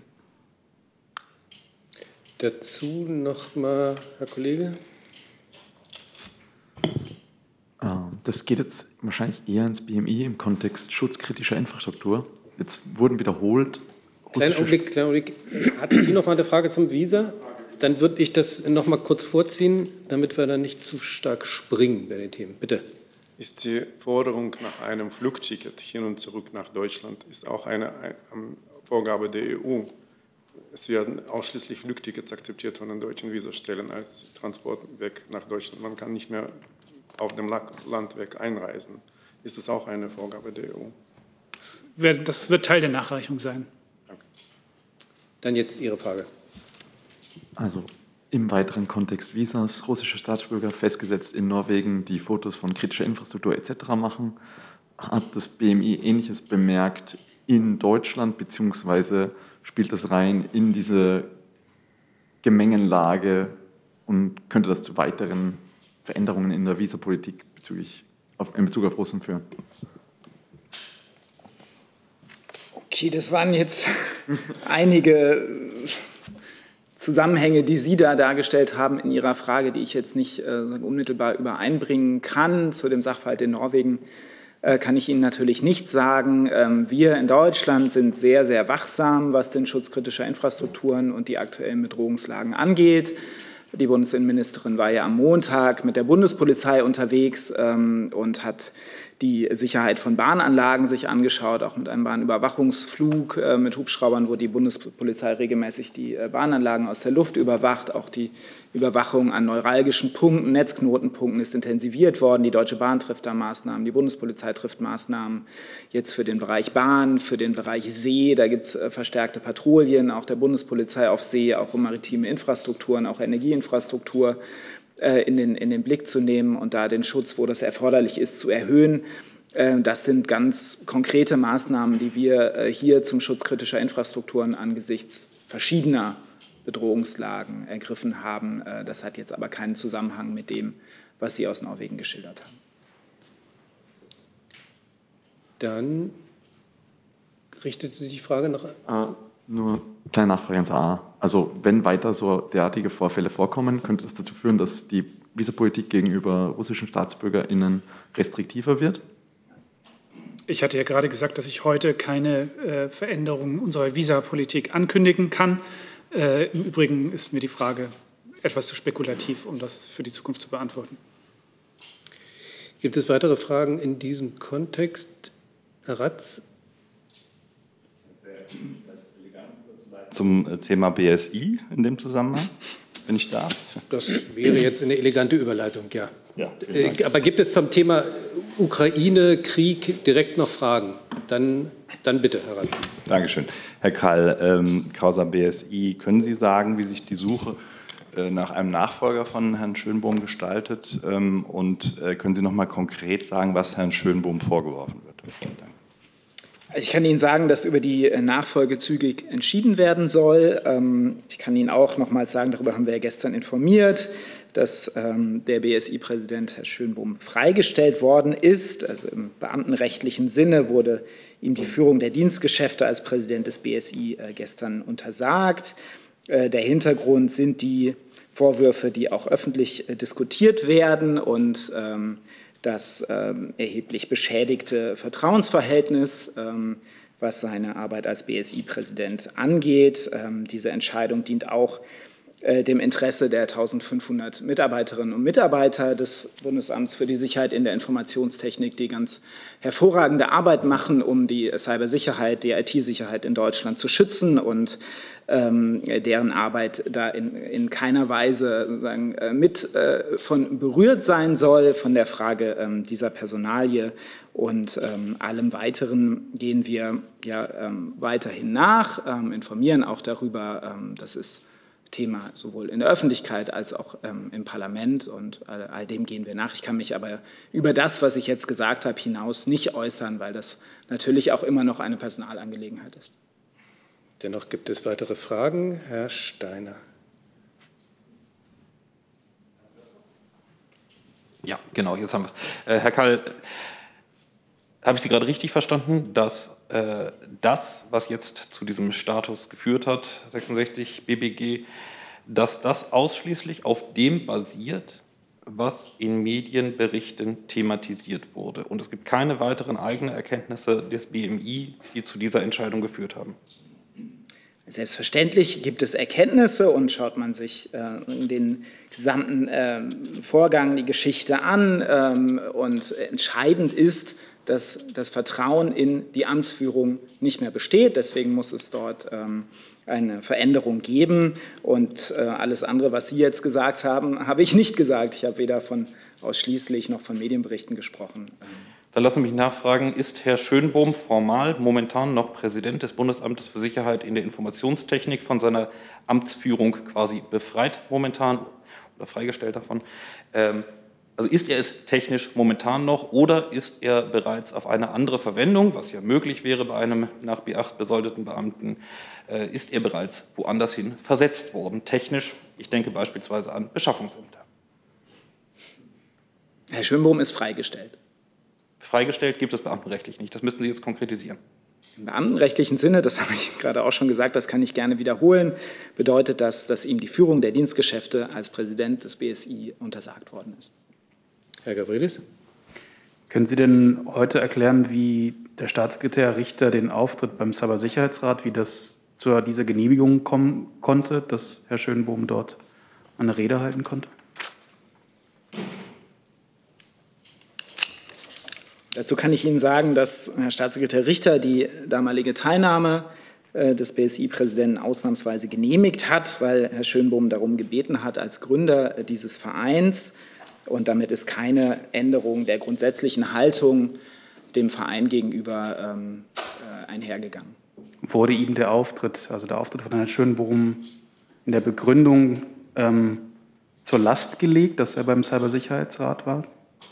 Dazu noch mal, Herr Kollege. Das geht jetzt wahrscheinlich eher ins B M I im Kontext schutzkritischer Infrastruktur. Jetzt wurden wiederholt Kleinen Augenblick, kleinen Augenblick. Hatten Sie noch mal eine Frage zum Visa? Dann würde ich das noch mal kurz vorziehen, damit wir dann nicht zu stark springen bei den Themen. Bitte. Ist die Forderung nach einem Flugticket hin und zurück nach Deutschland ist auch eine, eine Vorgabe der E U. Es werden ausschließlich Flugtickets akzeptiert von den deutschen Visastellen als Transportweg nach Deutschland. Man kann nicht mehr auf dem Landweg einreisen. Ist das auch eine Vorgabe der E U? Das wird Teil der Nachreichung sein. Dann jetzt Ihre Frage. Also im weiteren Kontext Visas, russische Staatsbürger festgesetzt in Norwegen, die Fotos von kritischer Infrastruktur et cetera machen. Hat das B M I Ähnliches bemerkt in Deutschland, beziehungsweise spielt das rein in diese Gemengenlage und könnte das zu weiteren Veränderungen in der Visapolitik bezüglich auf, in Bezug auf Russland führen? Okay, das waren jetzt einige Zusammenhänge, die Sie da dargestellt haben in Ihrer Frage, die ich jetzt nicht äh, unmittelbar übereinbringen kann. Zu dem Sachverhalt in Norwegen äh, kann ich Ihnen natürlich nichts sagen. Ähm, wir in Deutschland sind sehr, sehr wachsam, was den Schutz kritischer Infrastrukturen und die aktuellen Bedrohungslagen angeht. Die Bundesinnenministerin war ja am Montag mit der Bundespolizei unterwegs ähm, und hat die Sicherheit von Bahnanlagen sich angeschaut, auch mit einem Bahnüberwachungsflug äh, mit Hubschraubern, wo die Bundespolizei regelmäßig die äh, Bahnanlagen aus der Luft überwacht. Auch die Überwachung an neuralgischen Punkten, Netzknotenpunkten ist intensiviert worden. Die Deutsche Bahn trifft da Maßnahmen, die Bundespolizei trifft Maßnahmen jetzt für den Bereich Bahn, für den Bereich See. Da gibt es äh, verstärkte Patrouillen, auch der Bundespolizei auf See, auch um maritime Infrastrukturen, auch Energieinfrastruktur in den, in den Blick zu nehmen und da den Schutz, wo das erforderlich ist, zu erhöhen. Das sind ganz konkrete Maßnahmen, die wir hier zum Schutz kritischer Infrastrukturen angesichts verschiedener Bedrohungslagen ergriffen haben. Das hat jetzt aber keinen Zusammenhang mit dem, was Sie aus Norwegen geschildert haben. Dann richtet sich die Frage noch an. Äh, nur kleine Nachfrage ans A. Also wenn weiter so derartige Vorfälle vorkommen, könnte das dazu führen, dass die Visapolitik gegenüber russischen StaatsbürgerInnen restriktiver wird? Ich hatte ja gerade gesagt, dass ich heute keine äh, Veränderungen unserer Visapolitik ankündigen kann. Äh, Im Übrigen ist mir die Frage etwas zu spekulativ, um das für die Zukunft zu beantworten. Gibt es weitere Fragen in diesem Kontext? Herr Ratz? Zum Thema B S I in dem Zusammenhang, wenn ich darf. Das wäre jetzt eine elegante Überleitung, ja. ja Aber gibt es zum Thema Ukraine, Krieg direkt noch Fragen? Dann, dann bitte, Herr Ratz. Dankeschön. Herr Kall, ähm, Causa B S I, können Sie sagen, wie sich die Suche äh, nach einem Nachfolger von Herrn Schönbohm gestaltet? Ähm, und äh, können Sie noch mal konkret sagen, was Herrn Schönbohm vorgeworfen wird? Danke. Ich kann Ihnen sagen, dass über die Nachfolge zügig entschieden werden soll. Ich kann Ihnen auch nochmals sagen, darüber haben wir ja gestern informiert, dass der B S I-Präsident Herr Schönbohm freigestellt worden ist. Also im beamtenrechtlichen Sinne wurde ihm die Führung der Dienstgeschäfte als Präsident des B S I gestern untersagt. Der Hintergrund sind die Vorwürfe, die auch öffentlich diskutiert werden und das ähm, erheblich beschädigte Vertrauensverhältnis, ähm, was seine Arbeit als B S I-Präsident angeht. Ähm, diese Entscheidung dient auch dem Interesse der eintausendfünfhundert Mitarbeiterinnen und Mitarbeiter des Bundesamts für die Sicherheit in der Informationstechnik, die ganz hervorragende Arbeit machen, um die Cybersicherheit, die I T-Sicherheit in Deutschland zu schützen und ähm, deren Arbeit da in, in keiner Weise sozusagen, äh, mit äh, von berührt sein soll von der Frage ähm, dieser Personalie. Und ähm, allem Weiteren gehen wir ja ähm, weiterhin nach, ähm, informieren auch darüber, ähm, das ist Thema sowohl in der Öffentlichkeit als auch ähm, im Parlament, und all, all dem gehen wir nach. Ich kann mich aber über das, was ich jetzt gesagt habe, hinaus nicht äußern, weil das natürlich auch immer noch eine Personalangelegenheit ist. Dennoch gibt es weitere Fragen. Herr Steiner. Ja, genau, jetzt haben wir es. Äh, Herr Kall, habe ich Sie gerade richtig verstanden, dass äh, das, was jetzt zu diesem Status geführt hat, sechsundsechzig B B G, dass das ausschließlich auf dem basiert, was in Medienberichten thematisiert wurde? Und es gibt keine weiteren eigenen Erkenntnisse des B M I, die zu dieser Entscheidung geführt haben? Selbstverständlich gibt es Erkenntnisse, und schaut man sich äh, den gesamten äh, Vorgang, die Geschichte an, ähm, und entscheidend ist, dass das Vertrauen in die Amtsführung nicht mehr besteht. Deswegen muss es dort ähm, eine Veränderung geben. Und äh, alles andere, was Sie jetzt gesagt haben, habe ich nicht gesagt. Ich habe weder von ausschließlich noch von Medienberichten gesprochen. Da lassen Sie mich nachfragen, ist Herr Schönbohm formal momentan noch Präsident des Bundesamtes für Sicherheit in der Informationstechnik, von seiner Amtsführung quasi befreit momentan oder freigestellt davon? Ähm, Also ist er es technisch momentan noch, oder ist er bereits auf eine andere Verwendung, was ja möglich wäre bei einem nach B acht besoldeten Beamten, äh, ist er bereits woanders hin versetzt worden, technisch? Ich denke beispielsweise an Beschaffungsämter. Herr Schönbohm ist freigestellt. Freigestellt gibt es beamtenrechtlich nicht. Das müssten Sie jetzt konkretisieren. Im beamtenrechtlichen Sinne, das habe ich gerade auch schon gesagt, das kann ich gerne wiederholen, bedeutet das, dass ihm die Führung der Dienstgeschäfte als Präsident des B S I untersagt worden ist. Herr Gavrilis. Können Sie denn heute erklären, wie der Staatssekretär Richter den Auftritt beim Cybersicherheitsrat, wie das zu dieser Genehmigung kommen konnte, dass Herr Schönbohm dort eine Rede halten konnte? Dazu kann ich Ihnen sagen, dass Herr Staatssekretär Richter die damalige Teilnahme äh, des B S I-Präsidenten ausnahmsweise genehmigt hat, weil Herr Schönbohm darum gebeten hat, als Gründer äh, dieses Vereins. Und damit ist keine Änderung der grundsätzlichen Haltung dem Verein gegenüber ähm, äh, einhergegangen. Wurde ihm der Auftritt, also der Auftritt von Herrn Schönbohm, in der Begründung ähm, zur Last gelegt, dass er beim Cybersicherheitsrat war?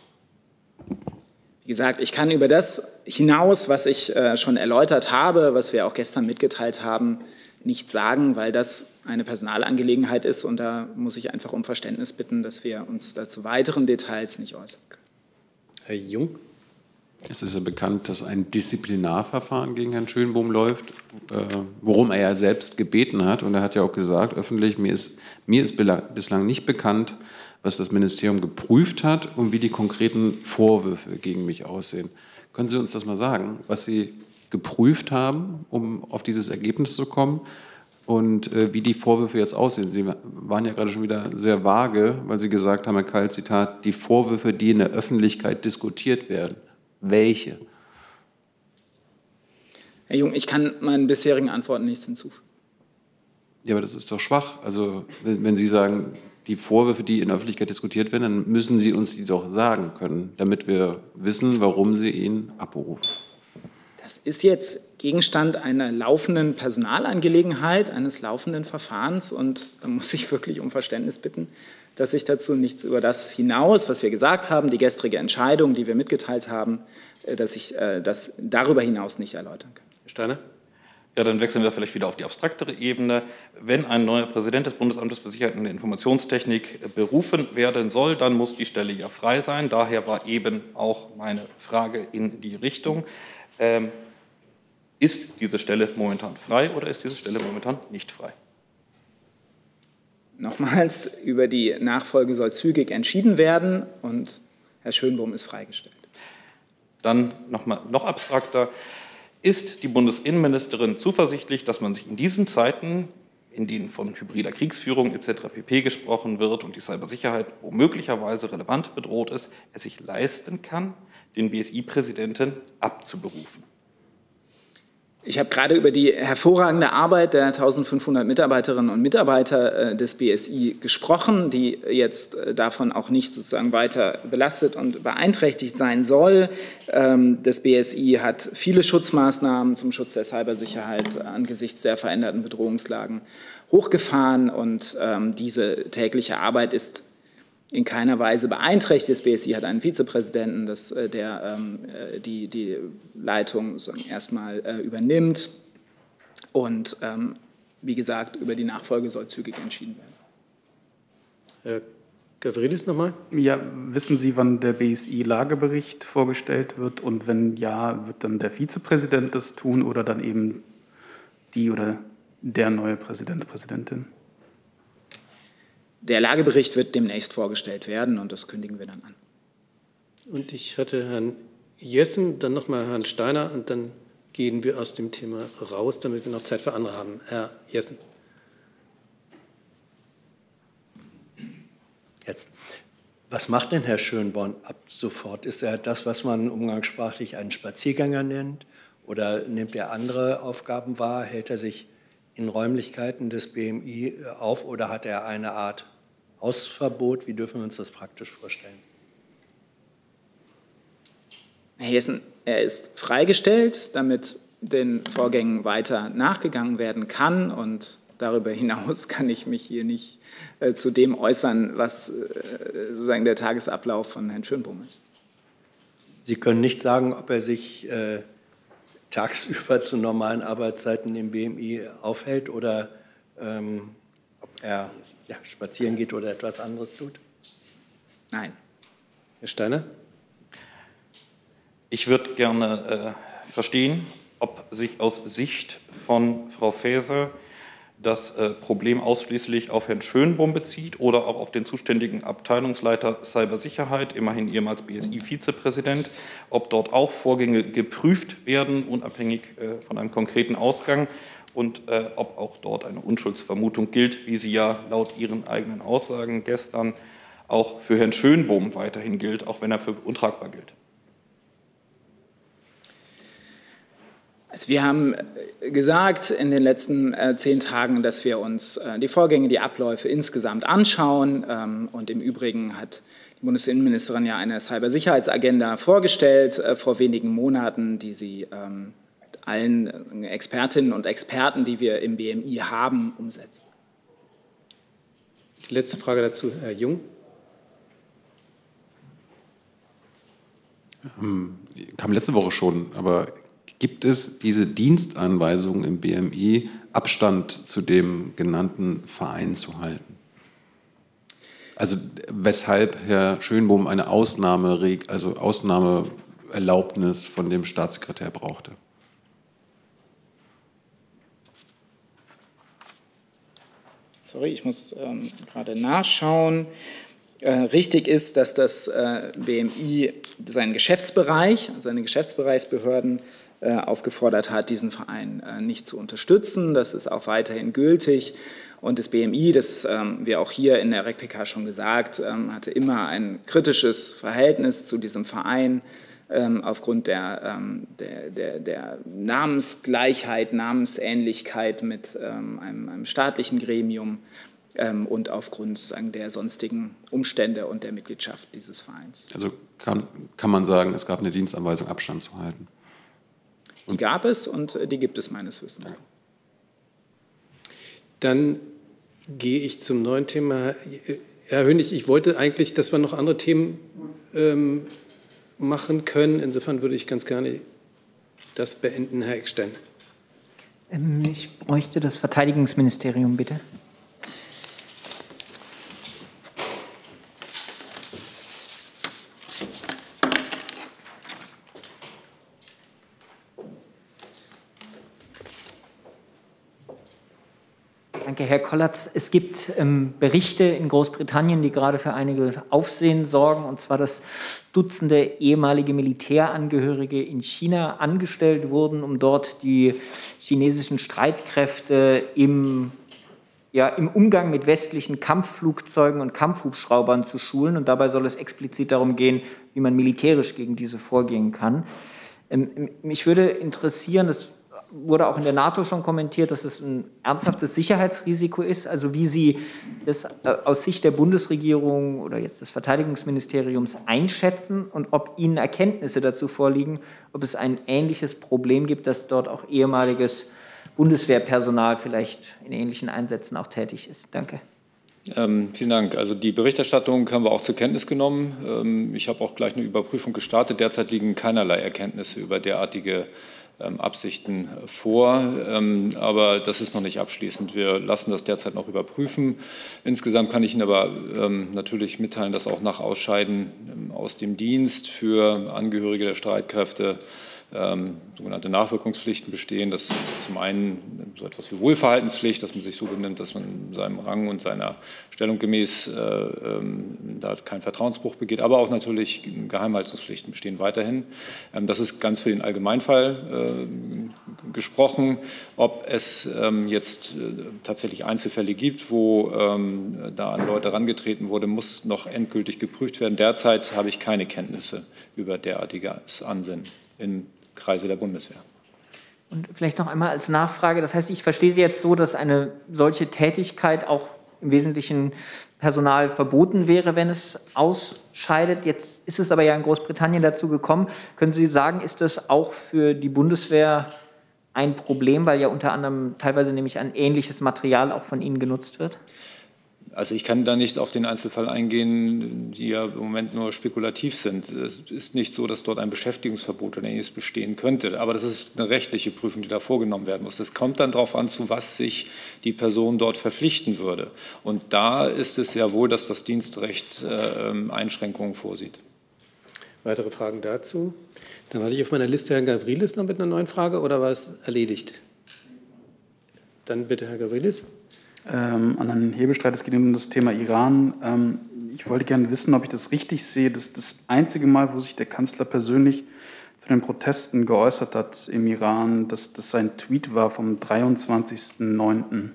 Wie gesagt, ich kann über das hinaus, was ich äh, schon erläutert habe, was wir auch gestern mitgeteilt haben, nicht sagen, weil das eine Personalangelegenheit ist, und da muss ich einfach um Verständnis bitten, dass wir uns da zu weiteren Details nicht äußern können. Herr Jung. Es ist ja bekannt, dass ein Disziplinarverfahren gegen Herrn Schönbohm läuft, äh, worum er ja selbst gebeten hat. Und er hat ja auch gesagt, öffentlich, mir ist, mir ist bislang nicht bekannt, was das Ministerium geprüft hat und wie die konkreten Vorwürfe gegen mich aussehen. Können Sie uns das mal sagen, was Sie geprüft haben, um auf dieses Ergebnis zu kommen, und äh, wie die Vorwürfe jetzt aussehen? Sie waren ja gerade schon wieder sehr vage, weil Sie gesagt haben, Herr Keil, Zitat, die Vorwürfe, die in der Öffentlichkeit diskutiert werden. Welche? Herr Jung, ich kann meinen bisherigen Antworten nichts hinzufügen. Ja, aber das ist doch schwach. Also wenn, wenn Sie sagen, die Vorwürfe, die in der Öffentlichkeit diskutiert werden, dann müssen Sie uns die doch sagen können, damit wir wissen, warum Sie ihn abberufen. Das ist jetzt Gegenstand einer laufenden Personalangelegenheit, eines laufenden Verfahrens, und da muss ich wirklich um Verständnis bitten, dass ich dazu nichts über das hinaus, was wir gesagt haben, die gestrige Entscheidung, die wir mitgeteilt haben, dass ich das darüber hinaus nicht erläutern kann. Herr Steiner? Ja, dann wechseln wir vielleicht wieder auf die abstraktere Ebene. Wenn ein neuer Präsident des Bundesamtes für Sicherheit in der Informationstechnik berufen werden soll, dann muss die Stelle ja frei sein. Daher war eben auch meine Frage in die Richtung. Ähm, ist diese Stelle momentan frei oder ist diese Stelle momentan nicht frei? Nochmals, über die Nachfolge soll zügig entschieden werden, und Herr Schönbohm ist freigestellt. Dann noch mal, noch abstrakter. Ist die Bundesinnenministerin zuversichtlich, dass man sich in diesen Zeiten in denen von hybrider Kriegsführung et cetera pp. Gesprochen wird und die Cybersicherheit womöglicherweise relevant bedroht ist, er sich leisten kann, den B S I-Präsidenten abzuberufen? Ich habe gerade über die hervorragende Arbeit der eintausendfünfhundert Mitarbeiterinnen und Mitarbeiter des B S I gesprochen, die jetzt davon auch nicht sozusagen weiter belastet und beeinträchtigt sein soll. Das B S I hat viele Schutzmaßnahmen zum Schutz der Cybersicherheit angesichts der veränderten Bedrohungslagen hochgefahren, und diese tägliche Arbeit ist in keiner Weise beeinträchtigt. Das B S I hat einen Vizepräsidenten, das, der ähm, die, die Leitung erstmal äh, übernimmt. Und ähm, wie gesagt, über die Nachfolge soll zügig entschieden werden. Herr Gavrillis nochmal. Ja, wissen Sie, wann der B S I-Lagebericht vorgestellt wird? Und wenn ja, wird dann der Vizepräsident das tun oder dann eben die oder der neue Präsident, Präsidentin? Der Lagebericht wird demnächst vorgestellt werden, und das kündigen wir dann an. Und ich hatte Herrn Jessen, dann nochmal Herrn Steiner, und dann gehen wir aus dem Thema raus, damit wir noch Zeit für andere haben. Herr Jessen. Jetzt. Was macht denn Herr Schönborn ab sofort? Ist er das, was man umgangssprachlich einen Spaziergänger nennt? Oder nimmt er andere Aufgaben wahr? Hält er sich in Räumlichkeiten des B M I auf, oder hat er eine Art Hausverbot? Wie dürfen wir uns das praktisch vorstellen? Herr Jessen, er ist freigestellt, damit den Vorgängen weiter nachgegangen werden kann, und darüber hinaus kann ich mich hier nicht äh, zu dem äußern, was äh, sozusagen der Tagesablauf von Herrn Schönbohm ist. Sie können nicht sagen, ob er sich äh, tagsüber zu normalen Arbeitszeiten im B M I aufhält oder ähm, ob er ja, spazieren geht oder etwas anderes tut? Nein. Herr Steiner? Ich würde gerne äh, verstehen, ob sich aus Sicht von Frau Faeser das äh, Problem ausschließlich auf Herrn Schönbohm bezieht oder auch auf den zuständigen Abteilungsleiter Cybersicherheit, immerhin ehemals B S I-Vizepräsident, ob dort auch Vorgänge geprüft werden, unabhängig äh, von einem konkreten Ausgang, und äh, ob auch dort eine Unschuldsvermutung gilt, wie sie ja laut Ihren eigenen Aussagen gestern auch für Herrn Schönbohm weiterhin gilt, auch wenn er für untragbar gilt. Also wir haben gesagt in den letzten äh, zehn Tagen, dass wir uns äh, die Vorgänge, die Abläufe insgesamt anschauen. Ähm, und im Übrigen hat die Bundesinnenministerin ja eine Cybersicherheitsagenda vorgestellt äh, vor wenigen Monaten, die sie ähm, mit allen Expertinnen und Experten, die wir im B M I haben, umsetzt. Letzte Frage dazu, Herr Jung. Ähm, kam letzte Woche schon, aber gibt es diese Dienstanweisung im B M I, Abstand zu dem genannten Verein zu halten? Also weshalb Herr Schönbohm eine Ausnahme, also Ausnahmeerlaubnis von dem Staatssekretär brauchte? Sorry, ich muss ähm, gerade nachschauen. Äh, richtig ist, dass das äh, B M I seinen Geschäftsbereich, seine Geschäftsbereichsbehörden äh, aufgefordert hat, diesen Verein äh, nicht zu unterstützen. Das ist auch weiterhin gültig. Und das B M I, das ähm, wir auch hier in der R E C P K schon gesagt, ähm, hatte immer ein kritisches Verhältnis zu diesem Verein ähm, aufgrund der, ähm, der, der, der Namensgleichheit, Namensähnlichkeit mit ähm, einem, einem staatlichen Gremium ähm, und aufgrund sagen, der sonstigen Umstände und der Mitgliedschaft dieses Vereins. Also kann, kann man sagen, es gab eine Dienstanweisung, Abstand zu halten? Die gab es, und die gibt es meines Wissens. Ja. Dann gehe ich zum neuen Thema. Herr Hönig, ich wollte eigentlich, dass wir noch andere Themen ähm, machen können. Insofern würde ich ganz gerne das beenden, Herr Eckstein. Ähm, ich bräuchte das Verteidigungsministerium, bitte. Danke, Herr Kollatz. Es gibt ähm, Berichte in Großbritannien, die gerade für einige Aufsehen sorgen, und zwar, dass Dutzende ehemalige Militärangehörige in China angestellt wurden, um dort die chinesischen Streitkräfte im ja, im Umgang mit westlichen Kampfflugzeugen und Kampfhubschraubern zu schulen. Und dabei soll es explizit darum gehen, wie man militärisch gegen diese vorgehen kann. Ähm, mich würde interessieren, das wurde auch in der NATO schon kommentiert, dass es ein ernsthaftes Sicherheitsrisiko ist. Also wie Sie das aus Sicht der Bundesregierung oder jetzt des Verteidigungsministeriums einschätzen und ob Ihnen Erkenntnisse dazu vorliegen, ob es ein ähnliches Problem gibt, dass dort auch ehemaliges Bundeswehrpersonal vielleicht in ähnlichen Einsätzen auch tätig ist. Danke. Ähm, vielen Dank. Also die Berichterstattung haben wir auch zur Kenntnis genommen. Ähm, ich habe auch gleich eine Überprüfung gestartet. Derzeit liegen keinerlei Erkenntnisse über derartige ähm, Absichten vor. Ähm, aber das ist noch nicht abschließend. Wir lassen das derzeit noch überprüfen. Insgesamt kann ich Ihnen aber ähm, natürlich mitteilen, dass auch nach Ausscheiden ähm, aus dem Dienst für Angehörige der Streitkräfte Ähm, sogenannte Nachwirkungspflichten bestehen. Das ist zum einen so etwas wie Wohlverhaltenspflicht, dass man sich so benimmt, dass man seinem Rang und seiner Stellung gemäß äh, ähm, da keinen Vertrauensbruch begeht, aber auch natürlich Geheimhaltungspflichten bestehen weiterhin. Ähm, das ist ganz für den Allgemeinfall äh, gesprochen. Ob es ähm, jetzt äh, tatsächlich Einzelfälle gibt, wo ähm, da an Leute herangetreten wurde, muss noch endgültig geprüft werden. Derzeit habe ich keine Kenntnisse über derartiges Ansinnen im Kreise der Bundeswehr. Und vielleicht noch einmal als Nachfrage, das heißt, ich verstehe Sie jetzt so, dass eine solche Tätigkeit auch im Wesentlichen Personal verboten wäre, wenn es ausscheidet. Jetzt ist es aber ja in Großbritannien dazu gekommen. Können Sie sagen, ist das auch für die Bundeswehr ein Problem, weil ja unter anderem teilweise nämlich ein ähnliches Material auch von Ihnen genutzt wird? Also ich kann da nicht auf den Einzelfall eingehen, die ja im Moment nur spekulativ sind. Es ist nicht so, dass dort ein Beschäftigungsverbot oder ähnliches bestehen könnte. Aber das ist eine rechtliche Prüfung, die da vorgenommen werden muss. Es kommt dann darauf an, zu was sich die Person dort verpflichten würde. Und da ist es ja wohl, dass das Dienstrecht äh, Einschränkungen vorsieht. Weitere Fragen dazu? Dann hatte ich auf meiner Liste Herrn Gavrilis noch mit einer neuen Frage, oder war es erledigt? Dann bitte Herr Gavrilis. Ähm, an Herrn Hebestreit, es geht um das Thema Iran. Ähm, ich wollte gerne wissen, ob ich das richtig sehe. Das ist das einzige Mal, wo sich der Kanzler persönlich zu den Protesten geäußert hat im Iran, dass das sein Tweet war vom dreiundzwanzigsten neunten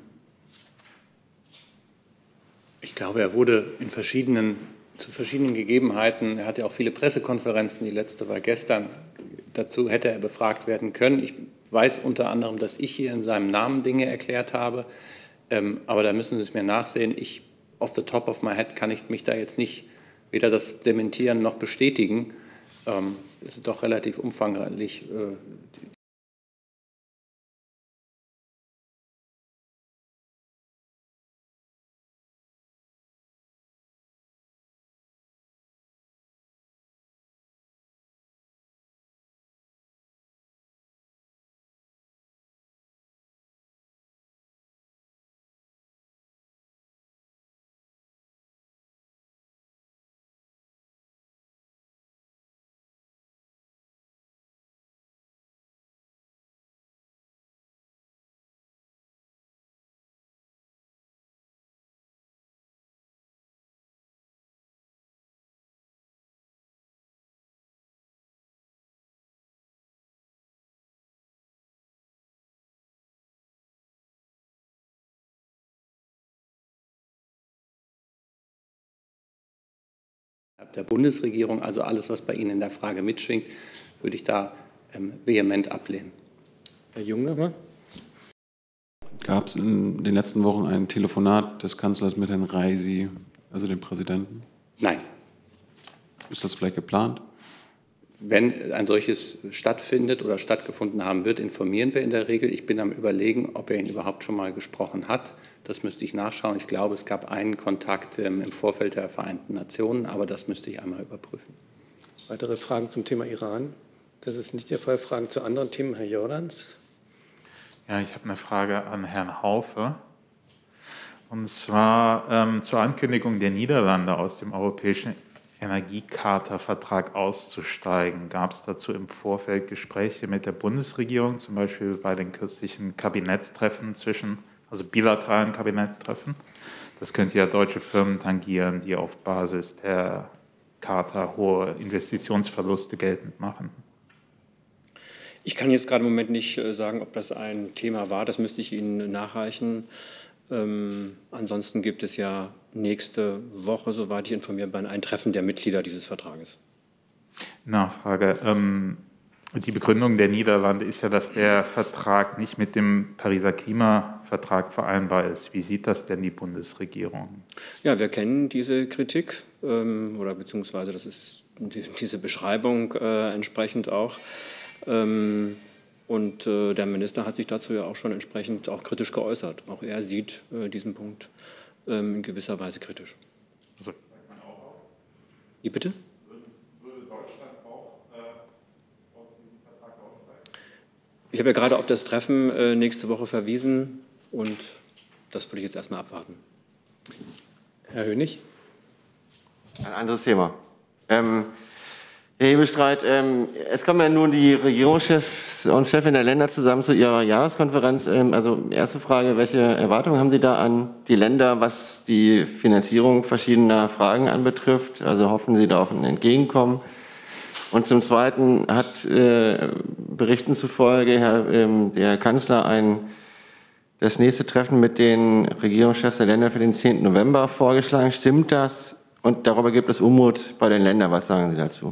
Ich glaube, er wurde in verschiedenen, zu verschiedenen Gegebenheiten, er hatte auch viele Pressekonferenzen, die letzte war gestern, dazu hätte er befragt werden können. Ich weiß unter anderem, dass ich hier in seinem Namen Dinge erklärt habe. Ähm, aber da müssen Sie es mir nachsehen. Ich, off the top of my head, kann ich mich da jetzt nicht weder das dementieren noch bestätigen. Ähm, es ist doch relativ umfangreich. Äh, der Bundesregierung, also alles, was bei Ihnen in der Frage mitschwingt, würde ich da ähm, vehement ablehnen. Herr Junge, gab es in den letzten Wochen ein Telefonat des Kanzlers mit Herrn Raisi, also dem Präsidenten? Nein. Ist das vielleicht geplant? Wenn ein solches stattfindet oder stattgefunden haben wird, informieren wir in der Regel. Ich bin am Überlegen, ob er ihn überhaupt schon mal gesprochen hat. Das müsste ich nachschauen. Ich glaube, es gab einen Kontakt ähm, im Vorfeld der Vereinten Nationen, aber das müsste ich einmal überprüfen. Weitere Fragen zum Thema Iran? Das ist nicht der Fall. Fragen zu anderen Themen, Herr Jordans? Ja, ich habe eine Frage an Herrn Haufe. Und zwar ähm, zur Ankündigung der Niederlande aus dem Europäischen Energiecharta-Vertrag auszusteigen. Gab es dazu im Vorfeld Gespräche mit der Bundesregierung, zum Beispiel bei den kürzlichen Kabinettstreffen zwischen, also bilateralen Kabinettstreffen? Das könnte ja deutsche Firmen tangieren, die auf Basis der Charta hohe Investitionsverluste geltend machen. Ich kann jetzt gerade im Moment nicht sagen, ob das ein Thema war. Das müsste ich Ihnen nachreichen. Ähm, ansonsten gibt es ja nächste Woche, soweit ich informiert bin, ein Treffen der Mitglieder dieses Vertrages. Nachfrage. Ähm, die Begründung der Niederlande ist ja, dass der Vertrag nicht mit dem Pariser Klimavertrag vereinbar ist. Wie sieht das denn die Bundesregierung? Ja, wir kennen diese Kritik ähm, oder beziehungsweise das ist die, diese Beschreibung äh, entsprechend auch. Ähm, und äh, der Minister hat sich dazu ja auch schon entsprechend auch kritisch geäußert. Auch er sieht äh, diesen Punkt ähm, in gewisser Weise kritisch. Also, Wie bitte? Ich habe ja gerade auf das Treffen äh, nächste Woche verwiesen und das würde ich jetzt erstmal abwarten. Herr Hönig? Ein anderes Thema. Ähm, Herr Hebestreit, ähm, es kommen ja nun die Regierungschefs und Chefin der Länder zusammen zu ihrer Jahreskonferenz. Ähm, also erste Frage, welche Erwartungen haben Sie da an die Länder, was die Finanzierung verschiedener Fragen anbetrifft? Also hoffen Sie da auf ein Entgegenkommen? Und zum Zweiten hat äh, Berichten zufolge Herr, ähm, der Kanzler ein, das nächste Treffen mit den Regierungschefs der Länder für den zehnten November vorgeschlagen. Stimmt das? Und darüber gibt es Unmut bei den Ländern. Was sagen Sie dazu?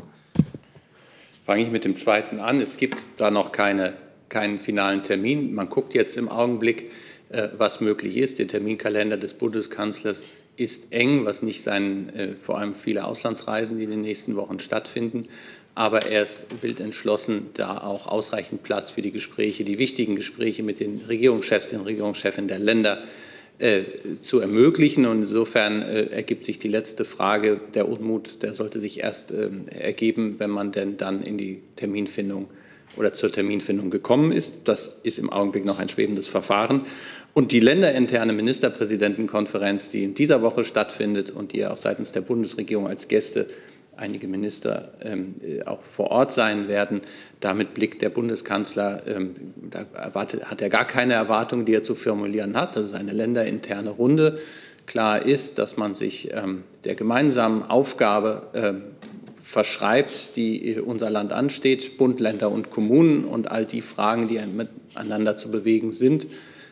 Fange ich mit dem zweiten an. Es gibt da noch keine, keinen finalen Termin. Man guckt jetzt im Augenblick, äh, was möglich ist. Der Terminkalender des Bundeskanzlers ist eng, was nicht sein, äh, vor allem viele Auslandsreisen, die in den nächsten Wochen stattfinden. Aber er ist wild entschlossen, da auch ausreichend Platz für die Gespräche, die wichtigen Gespräche mit den Regierungschefs, den Regierungschefen der Länder äh, zu ermöglichen. Und insofern äh, ergibt sich die letzte Frage, der Unmut, der sollte sich erst äh, ergeben, wenn man denn dann in die Terminfindung oder zur Terminfindung gekommen ist. Das ist im Augenblick noch ein schwebendes Verfahren. Und die länderinterne Ministerpräsidentenkonferenz, die in dieser Woche stattfindet und die auch seitens der Bundesregierung als Gäste einige Minister ähm, auch vor Ort sein werden. Damit blickt der Bundeskanzler, ähm, da erwartet, hat er gar keine Erwartungen, die er zu formulieren hat. Das ist eine länderinterne Runde. Klar ist, dass man sich ähm, der gemeinsamen Aufgabe ähm, verschreibt, die unser Land ansteht, Bund, Länder und Kommunen und all die Fragen, die miteinander zu bewegen sind.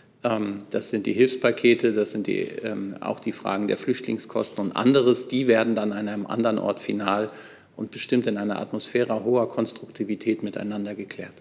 Das sind die Hilfspakete, das sind die, ähm, auch die Fragen der Flüchtlingskosten und anderes. Die werden dann an einem anderen Ort final und bestimmt in einer Atmosphäre hoher Konstruktivität miteinander geklärt.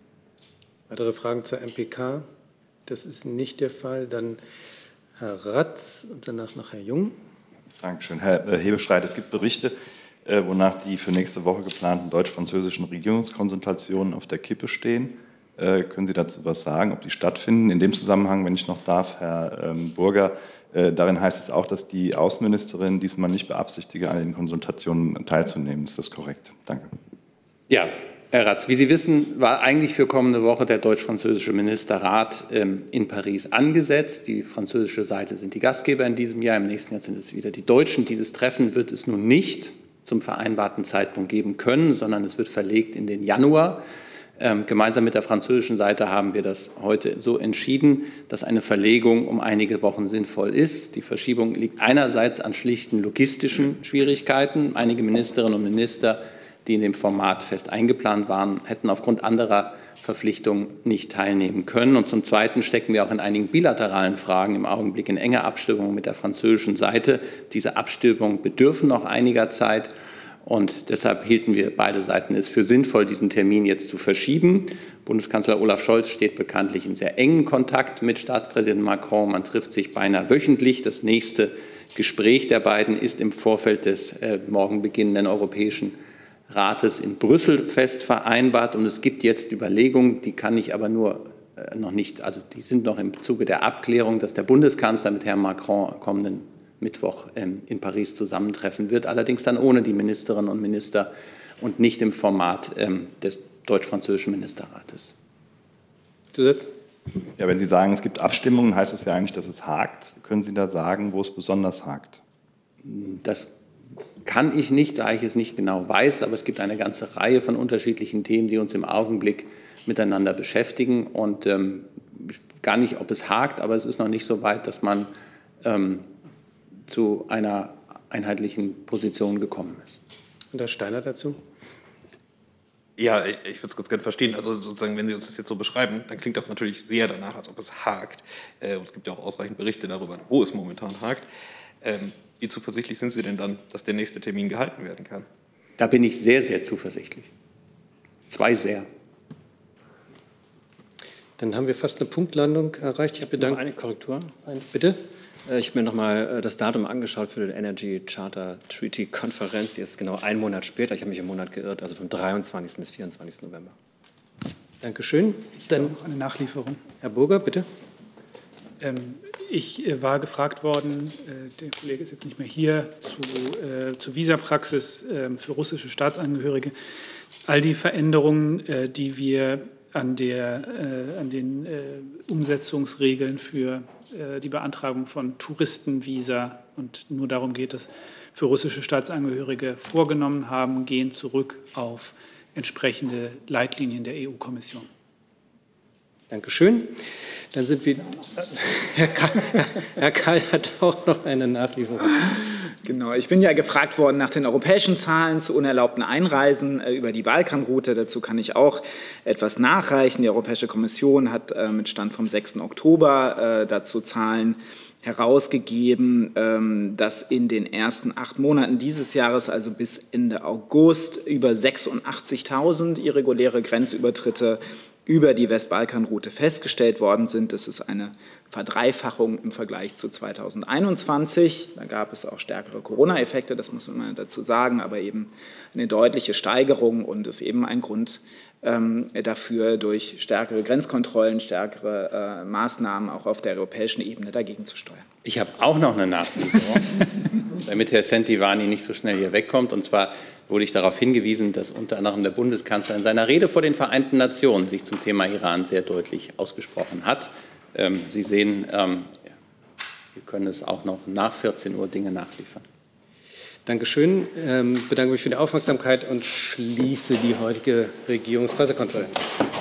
Weitere Fragen zur M P K? Das ist nicht der Fall. Dann Herr Ratz und danach noch Herr Jung. Dankeschön. Herr Hebestreit, es gibt Berichte, wonach die für nächste Woche geplanten deutsch-französischen Regierungskonsultationen auf der Kippe stehen. Äh, können Sie dazu was sagen, ob die stattfinden? In dem Zusammenhang, wenn ich noch darf, Herr ähm, Burger, äh, darin heißt es auch, dass die Außenministerin diesmal nicht beabsichtige, an den Konsultationen teilzunehmen. Ist das korrekt? Danke. Ja, Herr Ratz, wie Sie wissen, war eigentlich für kommende Woche der deutsch-französische Ministerrat ähm, in Paris angesetzt. Die französische Seite sind die Gastgeber in diesem Jahr, im nächsten Jahr sind es wieder die Deutschen. Dieses Treffen wird es nun nicht zum vereinbarten Zeitpunkt geben können, sondern es wird verlegt in den Januar. Ähm, gemeinsam mit der französischen Seite haben wir das heute so entschieden, dass eine Verlegung um einige Wochen sinnvoll ist. Die Verschiebung liegt einerseits an schlichten logistischen Schwierigkeiten. Einige Ministerinnen und Minister, die in dem Format fest eingeplant waren, hätten aufgrund anderer Verpflichtungen nicht teilnehmen können. Und zum Zweiten stecken wir auch in einigen bilateralen Fragen im Augenblick in enger Abstimmung mit der französischen Seite. Diese Abstimmungen bedürfen noch einiger Zeit. Und deshalb hielten wir beide Seiten es für sinnvoll, diesen Termin jetzt zu verschieben. Bundeskanzler Olaf Scholz steht bekanntlich in sehr engem Kontakt mit Staatspräsident Macron. Man trifft sich beinahe wöchentlich. Das nächste Gespräch der beiden ist im Vorfeld des äh, morgen beginnenden Europäischen Rates in Brüssel fest vereinbart. Und es gibt jetzt Überlegungen, die kann ich aber nur äh, noch nicht, also die sind noch im Zuge der Abklärung, dass der Bundeskanzler mit Herrn Macron kommenden Mittwoch ähm, in Paris zusammentreffen wird, allerdings dann ohne die Ministerinnen und Minister und nicht im Format ähm, des deutsch-französischen Ministerrates. Zusatz? Ja, wenn Sie sagen, es gibt Abstimmungen, heißt es ja eigentlich, dass es hakt. Können Sie da sagen, wo es besonders hakt? Das kann ich nicht, da ich es nicht genau weiß, aber es gibt eine ganze Reihe von unterschiedlichen Themen, die uns im Augenblick miteinander beschäftigen und ähm, gar nicht, ob es hakt, aber es ist noch nicht so weit, dass man ähm, zu einer einheitlichen Position gekommen ist. Und Herr Steiner dazu? Ja, ich würde es ganz gerne verstehen. Also sozusagen, wenn Sie uns das jetzt so beschreiben, dann klingt das natürlich sehr danach, als ob es hakt. Äh, und es gibt ja auch ausreichend Berichte darüber, wo es momentan hakt. Ähm, wie zuversichtlich sind Sie denn dann, dass der nächste Termin gehalten werden kann? Da bin ich sehr, sehr zuversichtlich. Zwei sehr. Dann haben wir fast eine Punktlandung erreicht. Ich bedanke. Eine Korrektur. Ein, bitte? Ich habe mir noch mal das Datum angeschaut für die Energy Charter Treaty Konferenz. Die ist genau einen Monat später. Ich habe mich im Monat geirrt, also vom dreiundzwanzigsten bis vierundzwanzigsten November. Dankeschön. Dann eine Nachlieferung. Herr Burger, bitte. Ähm, ich äh, war gefragt worden, äh, der Kollege ist jetzt nicht mehr hier, zu, äh, zur Visapraxis äh, für russische Staatsangehörige. All die Veränderungen, äh, die wir an, der, äh, an den äh, Umsetzungsregeln für äh, die Beantragung von Touristenvisa, und nur darum geht es, für russische Staatsangehörige vorgenommen haben, gehen zurück auf entsprechende Leitlinien der E U-Kommission. Dankeschön. Dann sind wir. Herr Kall, Herr Kall hat auch noch eine Nachlieferung. Genau, ich bin ja gefragt worden nach den europäischen Zahlen zu unerlaubten Einreisen äh, über die Balkanroute. Dazu kann ich auch etwas nachreichen. Die Europäische Kommission hat äh, mit Stand vom sechsten Oktober äh, dazu Zahlen herausgegeben, ähm, dass in den ersten acht Monaten dieses Jahres, also bis Ende August, über sechsundachtzigtausend irreguläre Grenzübertritte über die Westbalkanroute festgestellt worden sind. Das ist eine Verdreifachung im Vergleich zu zweitausendeinundzwanzig. Da gab es auch stärkere Corona-Effekte, das muss man mal dazu sagen, aber eben eine deutliche Steigerung und ist eben ein Grund ähm, dafür, durch stärkere Grenzkontrollen, stärkere äh, Maßnahmen auch auf der europäischen Ebene dagegen zu steuern. Ich habe auch noch eine Nachlieferung, damit Herr Sentivani nicht so schnell hier wegkommt. Und zwar wurde ich darauf hingewiesen, dass unter anderem der Bundeskanzler in seiner Rede vor den Vereinten Nationen sich zum Thema Iran sehr deutlich ausgesprochen hat. Ähm, Sie sehen, ähm, wir können es auch noch nach vierzehn Uhr Dinge nachliefern. Dankeschön. Ich ähm, bedanke mich für die Aufmerksamkeit und schließe die heutige Regierungspressekonferenz.